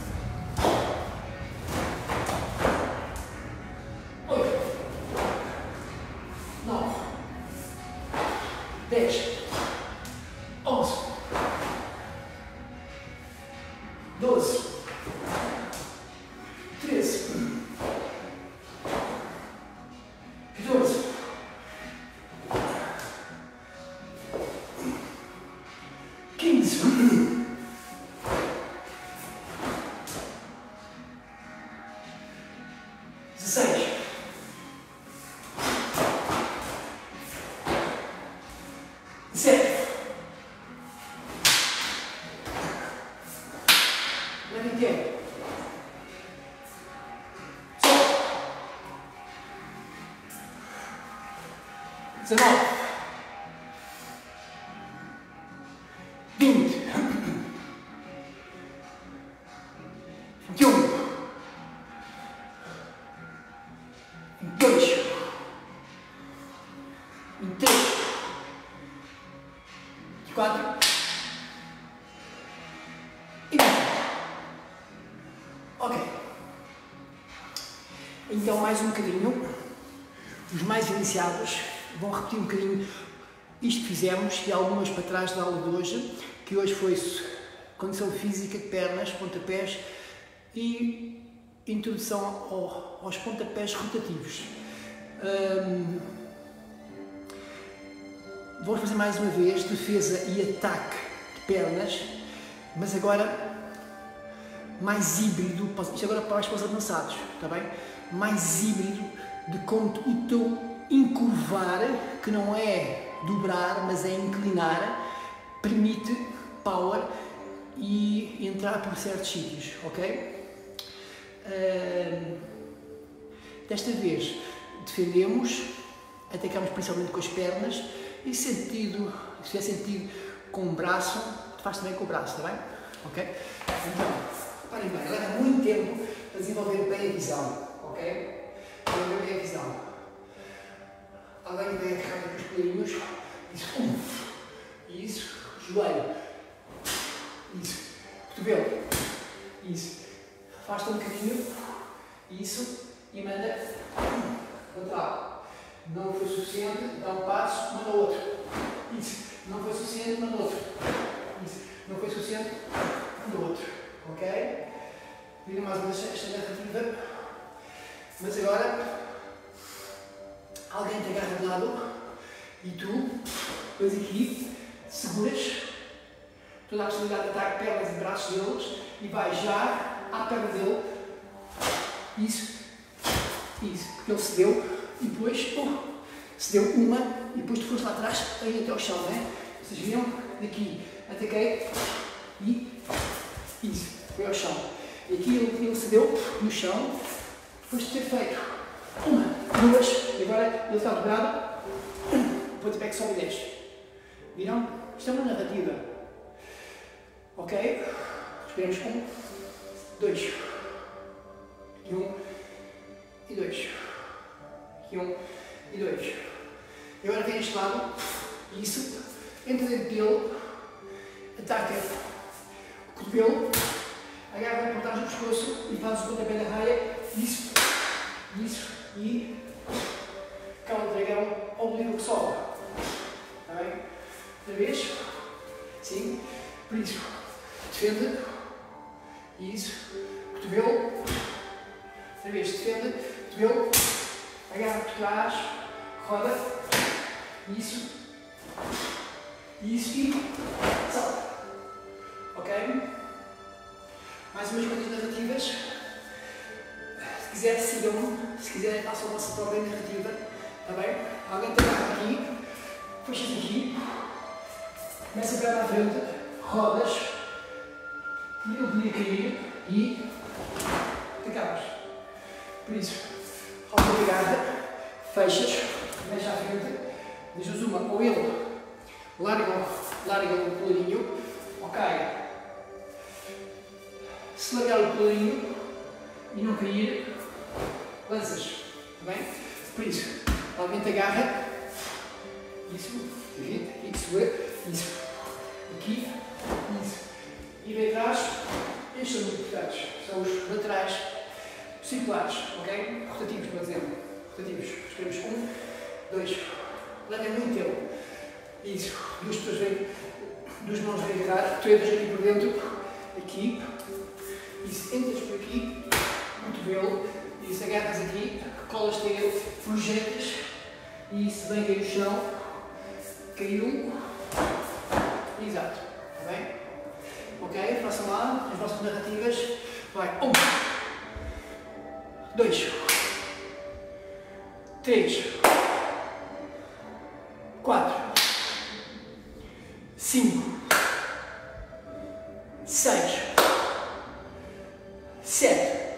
Oito. Nove. Dez. Onze. Doze. Treze. catorze, quinze, dezesseis, dezessete, levem tempo. dezenove, vinte, vinte e um, vinte e dois, vinte e três, vinte e quatro e vinte. Ok. Então mais um bocadinho. Os mais iniciados vão repetir um bocadinho isto que fizemos e algumas para trás da aula de hoje, que hoje foi condição física, pernas, pontapés e introdução ao, aos pontapés rotativos. Hum, vamos fazer mais uma vez defesa e ataque de pernas, mas agora mais híbrido, isto agora para os avançados, está bem? Mais híbrido de como o teu encurvar, que não é dobrar, mas é inclinar, permite power e entrar por certos sítios, ok? Uh, desta vez defendemos, atacamos principalmente com as pernas e sentido, se tiver sentido com o braço, faz também com o braço, está bem? Ok? Então, reparem bem, leva muito tempo para desenvolver bem a visão, ok? Desenvolver bem a visão. Alguém vem a carga dos pelinhos, isso, um, isso, joelho, isso, cotovelo, isso, afasta um bocadinho, isso, e manda lateral. Não foi suficiente, dá um passo, manda outro. Isso, não foi suficiente, manda outro. Isso, não foi suficiente, manda outro. Ok? Vira mais uma vez esta narrativa. Mas agora, alguém te agarra de lado e tu, depois aqui, seguras toda a possibilidade de ataque, pernas e braços deles e vais já à perna dele. Isso, isso, porque ele cedeu e depois oh, cedeu uma e depois tu foste lá atrás aí até ao chão, não é? Vocês viram? Daqui, ataquei e isso, foi ao chão. E aqui ele, ele cedeu no chão, depois de ter feito uma, duas, e agora ele está dobrado, depois o pé que sobe e desce. Viram? Isto é uma narrativa. Ok? Esperemos um, dois, e um, e dois, e um, e dois. E agora vem este lado, isso, entra dentro dele, ataca o cotovelo, agarra a portagem do pescoço e faz o pontapé da raia, isso, isso, e cá o dragão oblíquo que sobe. Está bem? Outra vez, sim, por isso, defende, isso, cotovelo, outra vez, defende, cotovelo, agarra por trás, roda, isso, isso e salta. Ok? Mais umas coisas narrativas. Se quiser, sigam-me. Se quiserem, façam a vossa própria narrativa. Está bem? Alguém tem aqui, fechas aqui, começa a pegar à frente, rodas, ele podia cair e te acabas. Por isso, roda de garra, fechas, mexe à frente, deixas uma, ou ele larga, larga o colarinho, ok. Se largar o colarinho e não cair, lanças, está bem? Por isso, alguém te agarra, isso, isso, isso, aqui, isso, e vem atrás, estes são muito importantes, são os laterais circulares, ok? Rotativos, por exemplo, rotativos, escrevemos um, dois, larga muito tempo, isso, duas pessoas vêm, duas mãos vêm agarrar, tu entras aqui por dentro, aqui, isso, entras por aqui, cotovelo, isso, agarras aqui, colas-te a ele, projetas, e isso, vem cair no chão, caiu, exato, está bem? Ok, façam lá, as vossas narrativas, vai, um, dois, três, quatro, cinco, seis, sete,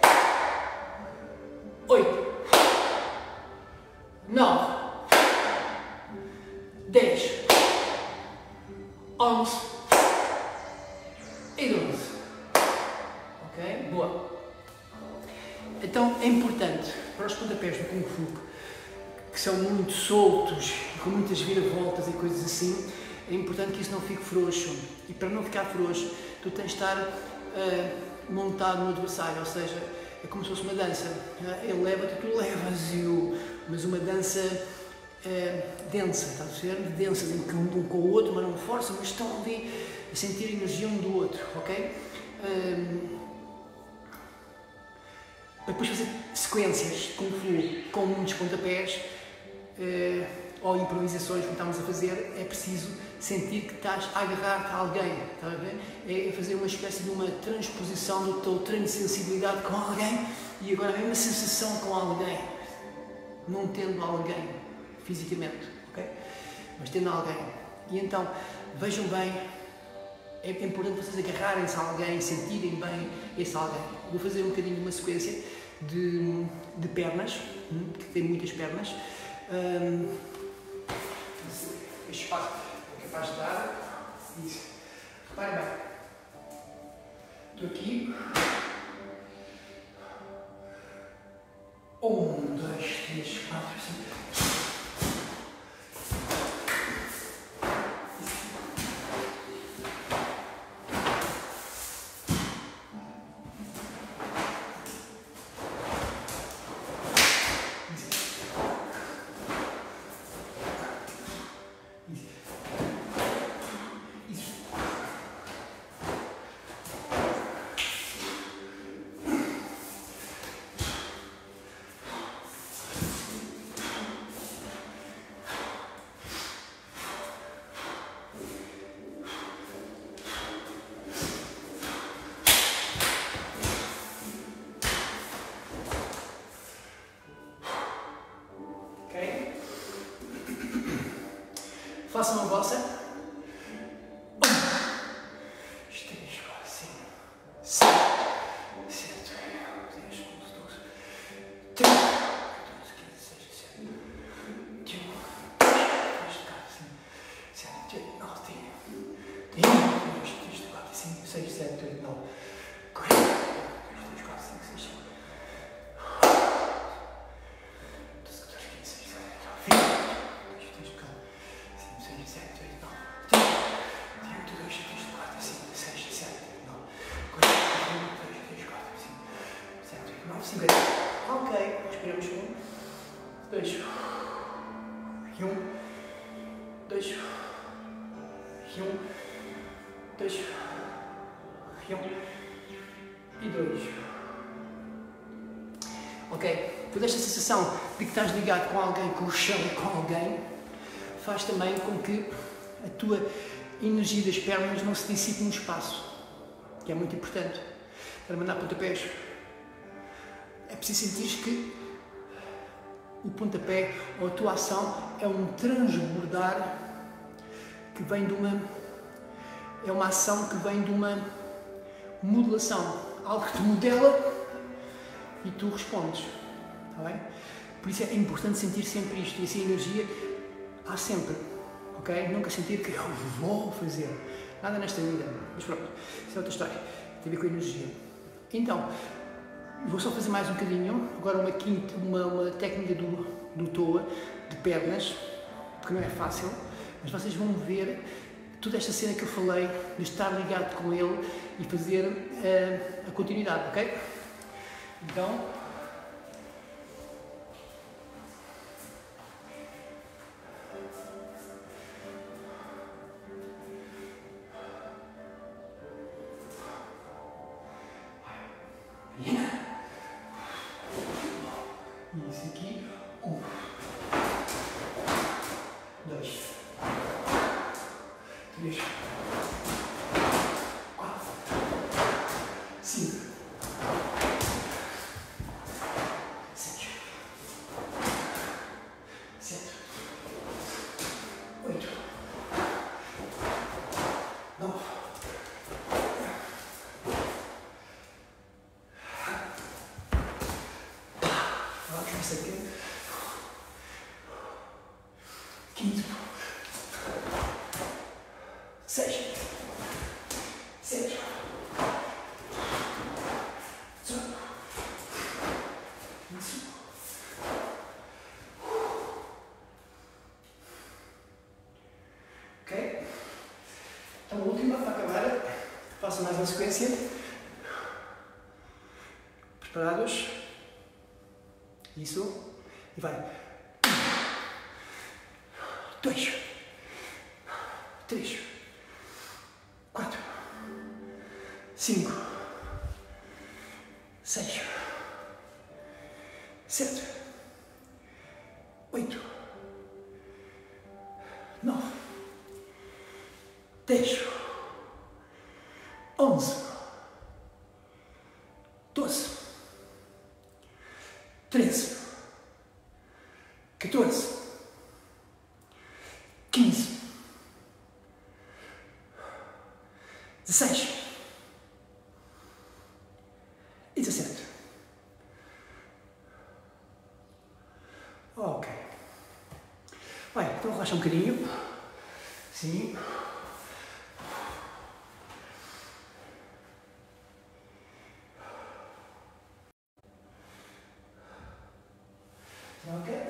oito, nove, dez, onze e doze. Ok? Boa. Então é importante para os pontapés do Kung Fu, que são muito soltos, com muitas viravoltas e coisas assim, é importante que isso não fique frouxo. E para não ficar frouxo, tu tens de estar uh, montado no adversário, ou seja, é como se fosse uma dança. Ele leva-te, tu levas-o, mas uma dança uh, densa, está a ver? Densa, em que um com o outro, mas não força, mas estão ali a sentir a energia um do outro, ok? Um, para depois fazer sequências de Kung Fu com muitos pontapés uh, ou improvisações que estamos a fazer, é preciso sentir que estás a agarrar-te a alguém, está a ver? É fazer uma espécie de uma transposição do teu treino de sensibilidade com alguém e agora a mesma sensação com alguém, não tendo alguém fisicamente, ok? Mas tendo alguém. E então, vejam bem, é importante vocês agarrarem-se a alguém, sentirem bem esse alguém. Vou fazer um bocadinho de uma sequência de, de pernas, que tem muitas pernas. Um, este espaço é capaz de dar. Isso. Reparem bem. Estou aqui. Um, dois, três, quatro, cinco. Façam a vossa. Um, três, quatro, cinco, seis, sete, oito, dez, onze, doze, treze, quatorze, quinze, dezesseis, dezessete, vinte e um, vinte e quatro, cinco, sete, oito, nove, dez, dois, três, quatro, cinco, seis, sete, oito, nove, quarenta, dois, três, quatro, cinco, seis, sete, doze, catorze, quinze, dezesseis, dezessete, vinte, dois, três, quatro, cinco, seis, sete, oito, nove, trinta, dois, três, quatro, cinco, seis, sete, nove, quarenta, um, dois, três, quatro, cinco, sete, oito, nove, cinquenta. Ok, respiramos um, dois, e um, dois, e um, dois, e um, e dois. Ok? Toda esta sensação de que estás ligado com alguém, com o chão, com alguém, faz também com que a tua energia das pernas não se dissipe no espaço, que é muito importante para mandar pontapés. É preciso sentir que o pontapé ou a tua ação é um transbordar que vem de uma é uma ação que vem de uma modulação, algo que te modela e tu respondes, está bem? Por isso é importante sentir sempre isto, e essa energia há sempre, ok? Nunca sentir que eu vou fazer nada nesta vida, mas pronto, isso é outra história, tem a ver com a energia. Então, vou só fazer mais um bocadinho, agora uma, quinta, uma, uma técnica do, do Toa, de pernas, porque não é fácil, mas vocês vão ver toda esta cena que eu falei, de estar ligado com ele e fazer uh, a continuidade, ok? Então, isso aqui, um, dois, três, quatro, cinco, seis, sete, oito, nove, vamos começar aqui, quinze, seis, sete, dezoito, vinte e cinco. Ok? Então, a última, para acabar, faço mais uma sequência. Preparados? Isso. E vai. Um, dois, três, quatro, cinco, seis, sete, oito, nove, dez, onze, doze, treze, catorze, quinze, dezesseis e dezassete. Ok. Vai, então relaxa um bocadinho. Sim. Ok.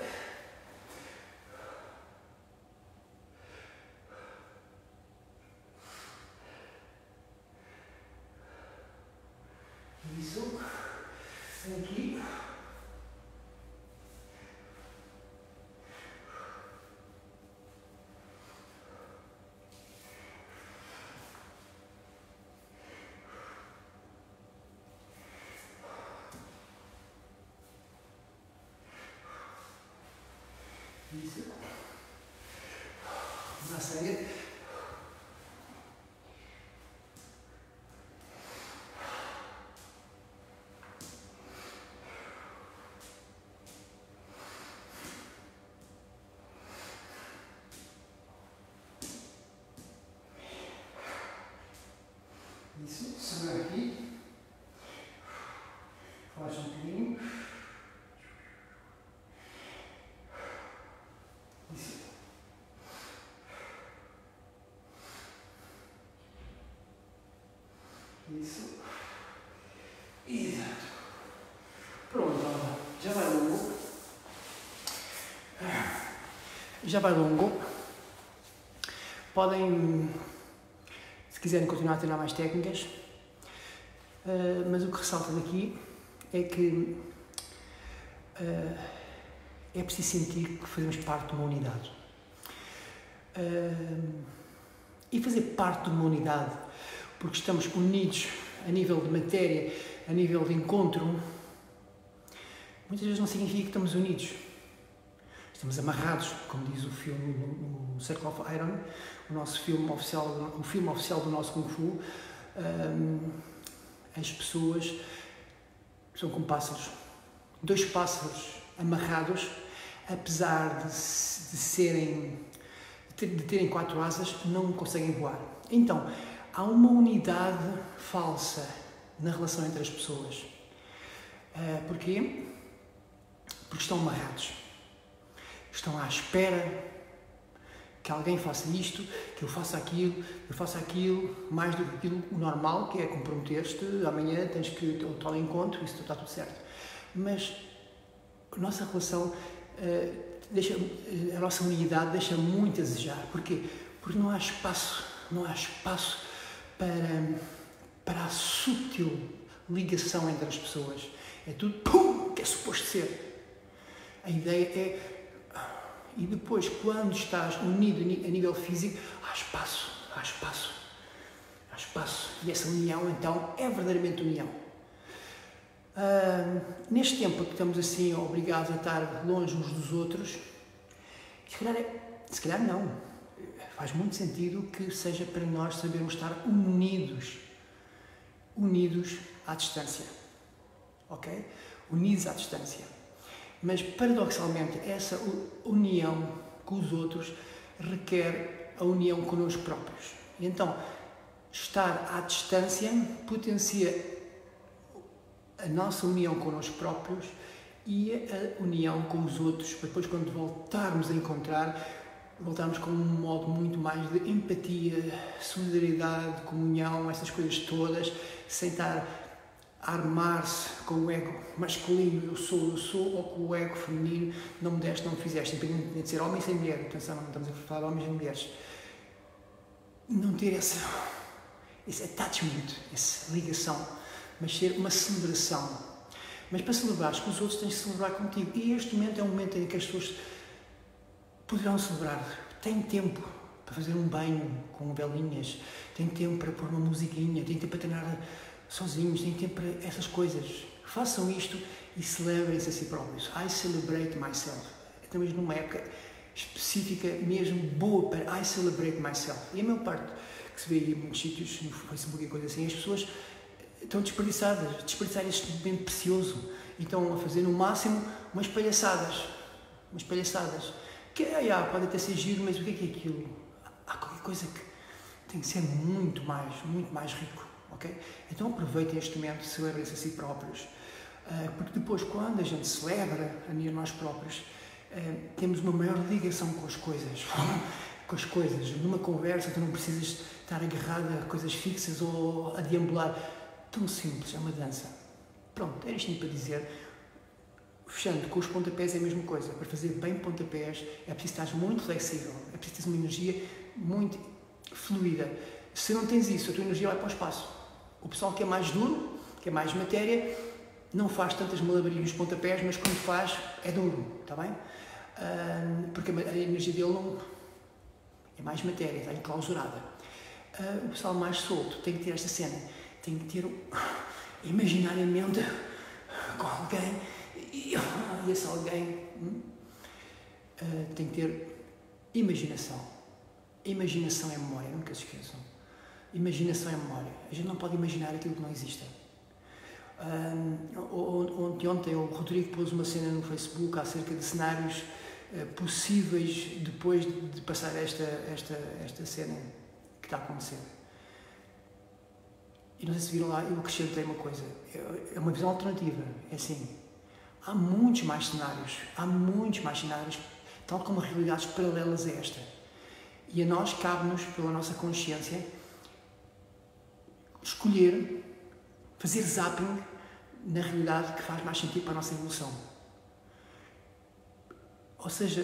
Isso. Aqui. Isso. Na série. bocadinho. Isso. Isso. Exato. Pronto, já vai longo. Já vai longo. Podem, se quiserem, continuar a treinar mais técnicas, uh, mas o que ressalta daqui é que uh, é preciso sentir que fazemos parte de uma unidade. Uh, e fazer parte de uma unidade, porque estamos unidos a nível de matéria, a nível de encontro, muitas vezes não significa que estamos unidos. Estamos amarrados, como diz o filme, o Circle of Iron, o nosso filme oficial, o filme oficial do nosso Kung Fu. Um, as pessoas são como pássaros. Dois pássaros amarrados, apesar de, de serem, de terem quatro asas, não conseguem voar. Então, há uma unidade falsa na relação entre as pessoas. Uh, porquê? Porque estão amarrados. Estão à espera que alguém faça isto, que eu faça aquilo, eu faça aquilo, mais do que aquilo normal, que é comprometer-te, amanhã tens que ter um tal encontro, isso está tudo certo. Mas a nossa relação, uh, deixa, a nossa unidade deixa muito a desejar. Porquê? Porque não há espaço, não há espaço para, para a sutil ligação entre as pessoas. É tudo, pum, que é suposto ser. A ideia é... E depois, quando estás unido a nível físico, há espaço, há espaço, há espaço. E essa união, então, é verdadeiramente união. Uh, neste tempo que estamos assim, obrigados a estar longe uns dos outros, se calhar, é, se calhar não, faz muito sentido que seja para nós sabermos estar unidos, unidos à distância, ok? Unidos à distância. Mas, paradoxalmente, essa união com os outros requer a união connosco próprios. E então, estar à distância potencia a nossa união connosco próprios e a união com os outros, para depois, quando voltarmos a encontrar, voltarmos com um modo muito mais de empatia, solidariedade, comunhão, essas coisas todas, sem estar armar-se com o ego masculino, eu sou, eu sou, ou com o ego feminino, não me deste, não me fizeste, independentemente de ser homem sem mulher, atenção, não estamos a falar de homens e mulheres. Não ter esse, esse attachment, essa ligação, mas ser uma celebração. Mas para celebrares com os outros tens de celebrar contigo. E este momento é um momento em que as pessoas poderão celebrar. Têm tempo para fazer um banho com velinhas, têm tempo para pôr uma musiquinha, têm tempo para treinar sozinhos, têm tempo para essas coisas. Façam isto e celebrem-se a si próprios. I celebrate myself. Estamos numa época específica, mesmo boa para I celebrate myself. E a maior parte que se vê aí em muitos sítios, no Facebook e coisas assim, as pessoas estão desperdiçadas, desperdiçar este momento precioso. E estão a fazer no máximo umas palhaçadas. Umas palhaçadas. Que ah, pode até ser giro, mas o que é que é aquilo? Há qualquer coisa que tem que ser muito mais, muito mais rico. Okay? Então aproveitem este momento, celebrem-se a si próprios, uh, porque depois, quando a gente celebra a nós próprios, uh, temos uma maior ligação com as coisas, com as coisas. Numa conversa, tu não precisas estar agarrado a coisas fixas ou a deambular. Tão simples, é uma dança. Pronto, era isto para dizer. Fechando, com os pontapés é a mesma coisa. Para fazer bem pontapés é preciso estar muito flexível, é preciso ter uma energia muito fluida. Se não tens isso, a tua energia vai para o espaço. O pessoal que é mais duro, que é mais matéria, não faz tantas malabarismos nos pontapés, mas quando faz, é duro, está bem? Uh, porque a energia dele não é mais matéria, está enclausurada. Uh, o pessoal mais solto tem que ter esta cena, tem que ter imaginariamente com alguém, e, e esse alguém hum, uh, tem que ter imaginação. Imaginação é memória, nunca se esqueçam. Imaginação é memória. A gente não pode imaginar aquilo que não existe. Um, ontem, ontem o Rodrigo pôs uma cena no Facebook acerca de cenários uh, possíveis depois de, de passar esta, esta, esta cena que está a acontecer. E não sei se viram lá, eu acrescentei uma coisa. É uma visão alternativa. É assim, há muitos mais cenários, há muitos mais cenários, tal como realidades paralelas a esta. E a nós cabe-nos, pela nossa consciência, escolher, fazer zapping na realidade que faz mais sentido para a nossa evolução. Ou seja,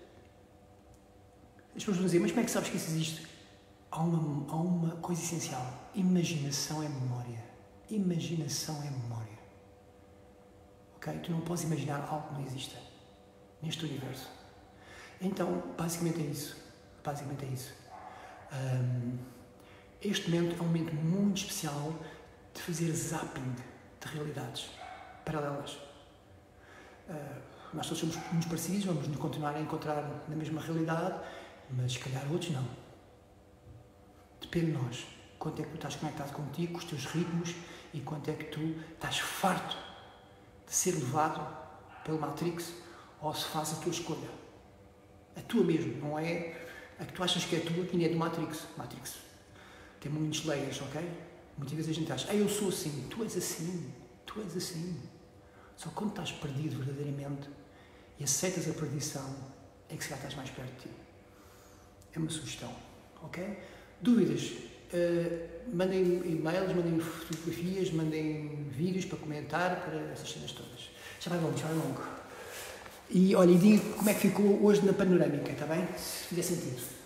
as pessoas vão dizer, mas como é que sabes que isso existe? Há uma, há uma coisa essencial. Imaginação é memória. Imaginação é memória. Ok? Tu não podes imaginar algo que não exista neste universo. Então, basicamente é isso. Basicamente é isso. Um, este momento é um momento muito especial de fazer zapping de realidades paralelas. Uh, nós todos somos muito parecidos, vamos nos continuar a encontrar na mesma realidade, mas se calhar outros não. Depende de nós. Quanto é que tu estás conectado contigo, com os teus ritmos, e quanto é que tu estás farto de ser levado pelo Matrix, ou se faz a tua escolha. A tua mesmo, não é a que tu achas que é a tua, que ainda é do Matrix. Matrix tem muitos layers, ok? Muitas vezes a gente acha, ah, eu sou assim, tu és assim, tu és assim. Só quando estás perdido verdadeiramente e aceitas a perdição, é que se calhar estás mais perto de ti. É uma sugestão, ok? Dúvidas? Uh, mandem e-mails, mandem fotografias, mandem vídeos para comentar, para essas cenas todas. Já vai longo, já vai longo. E olha, e diga como é que ficou hoje na panorâmica, está bem? Se fizer sentido.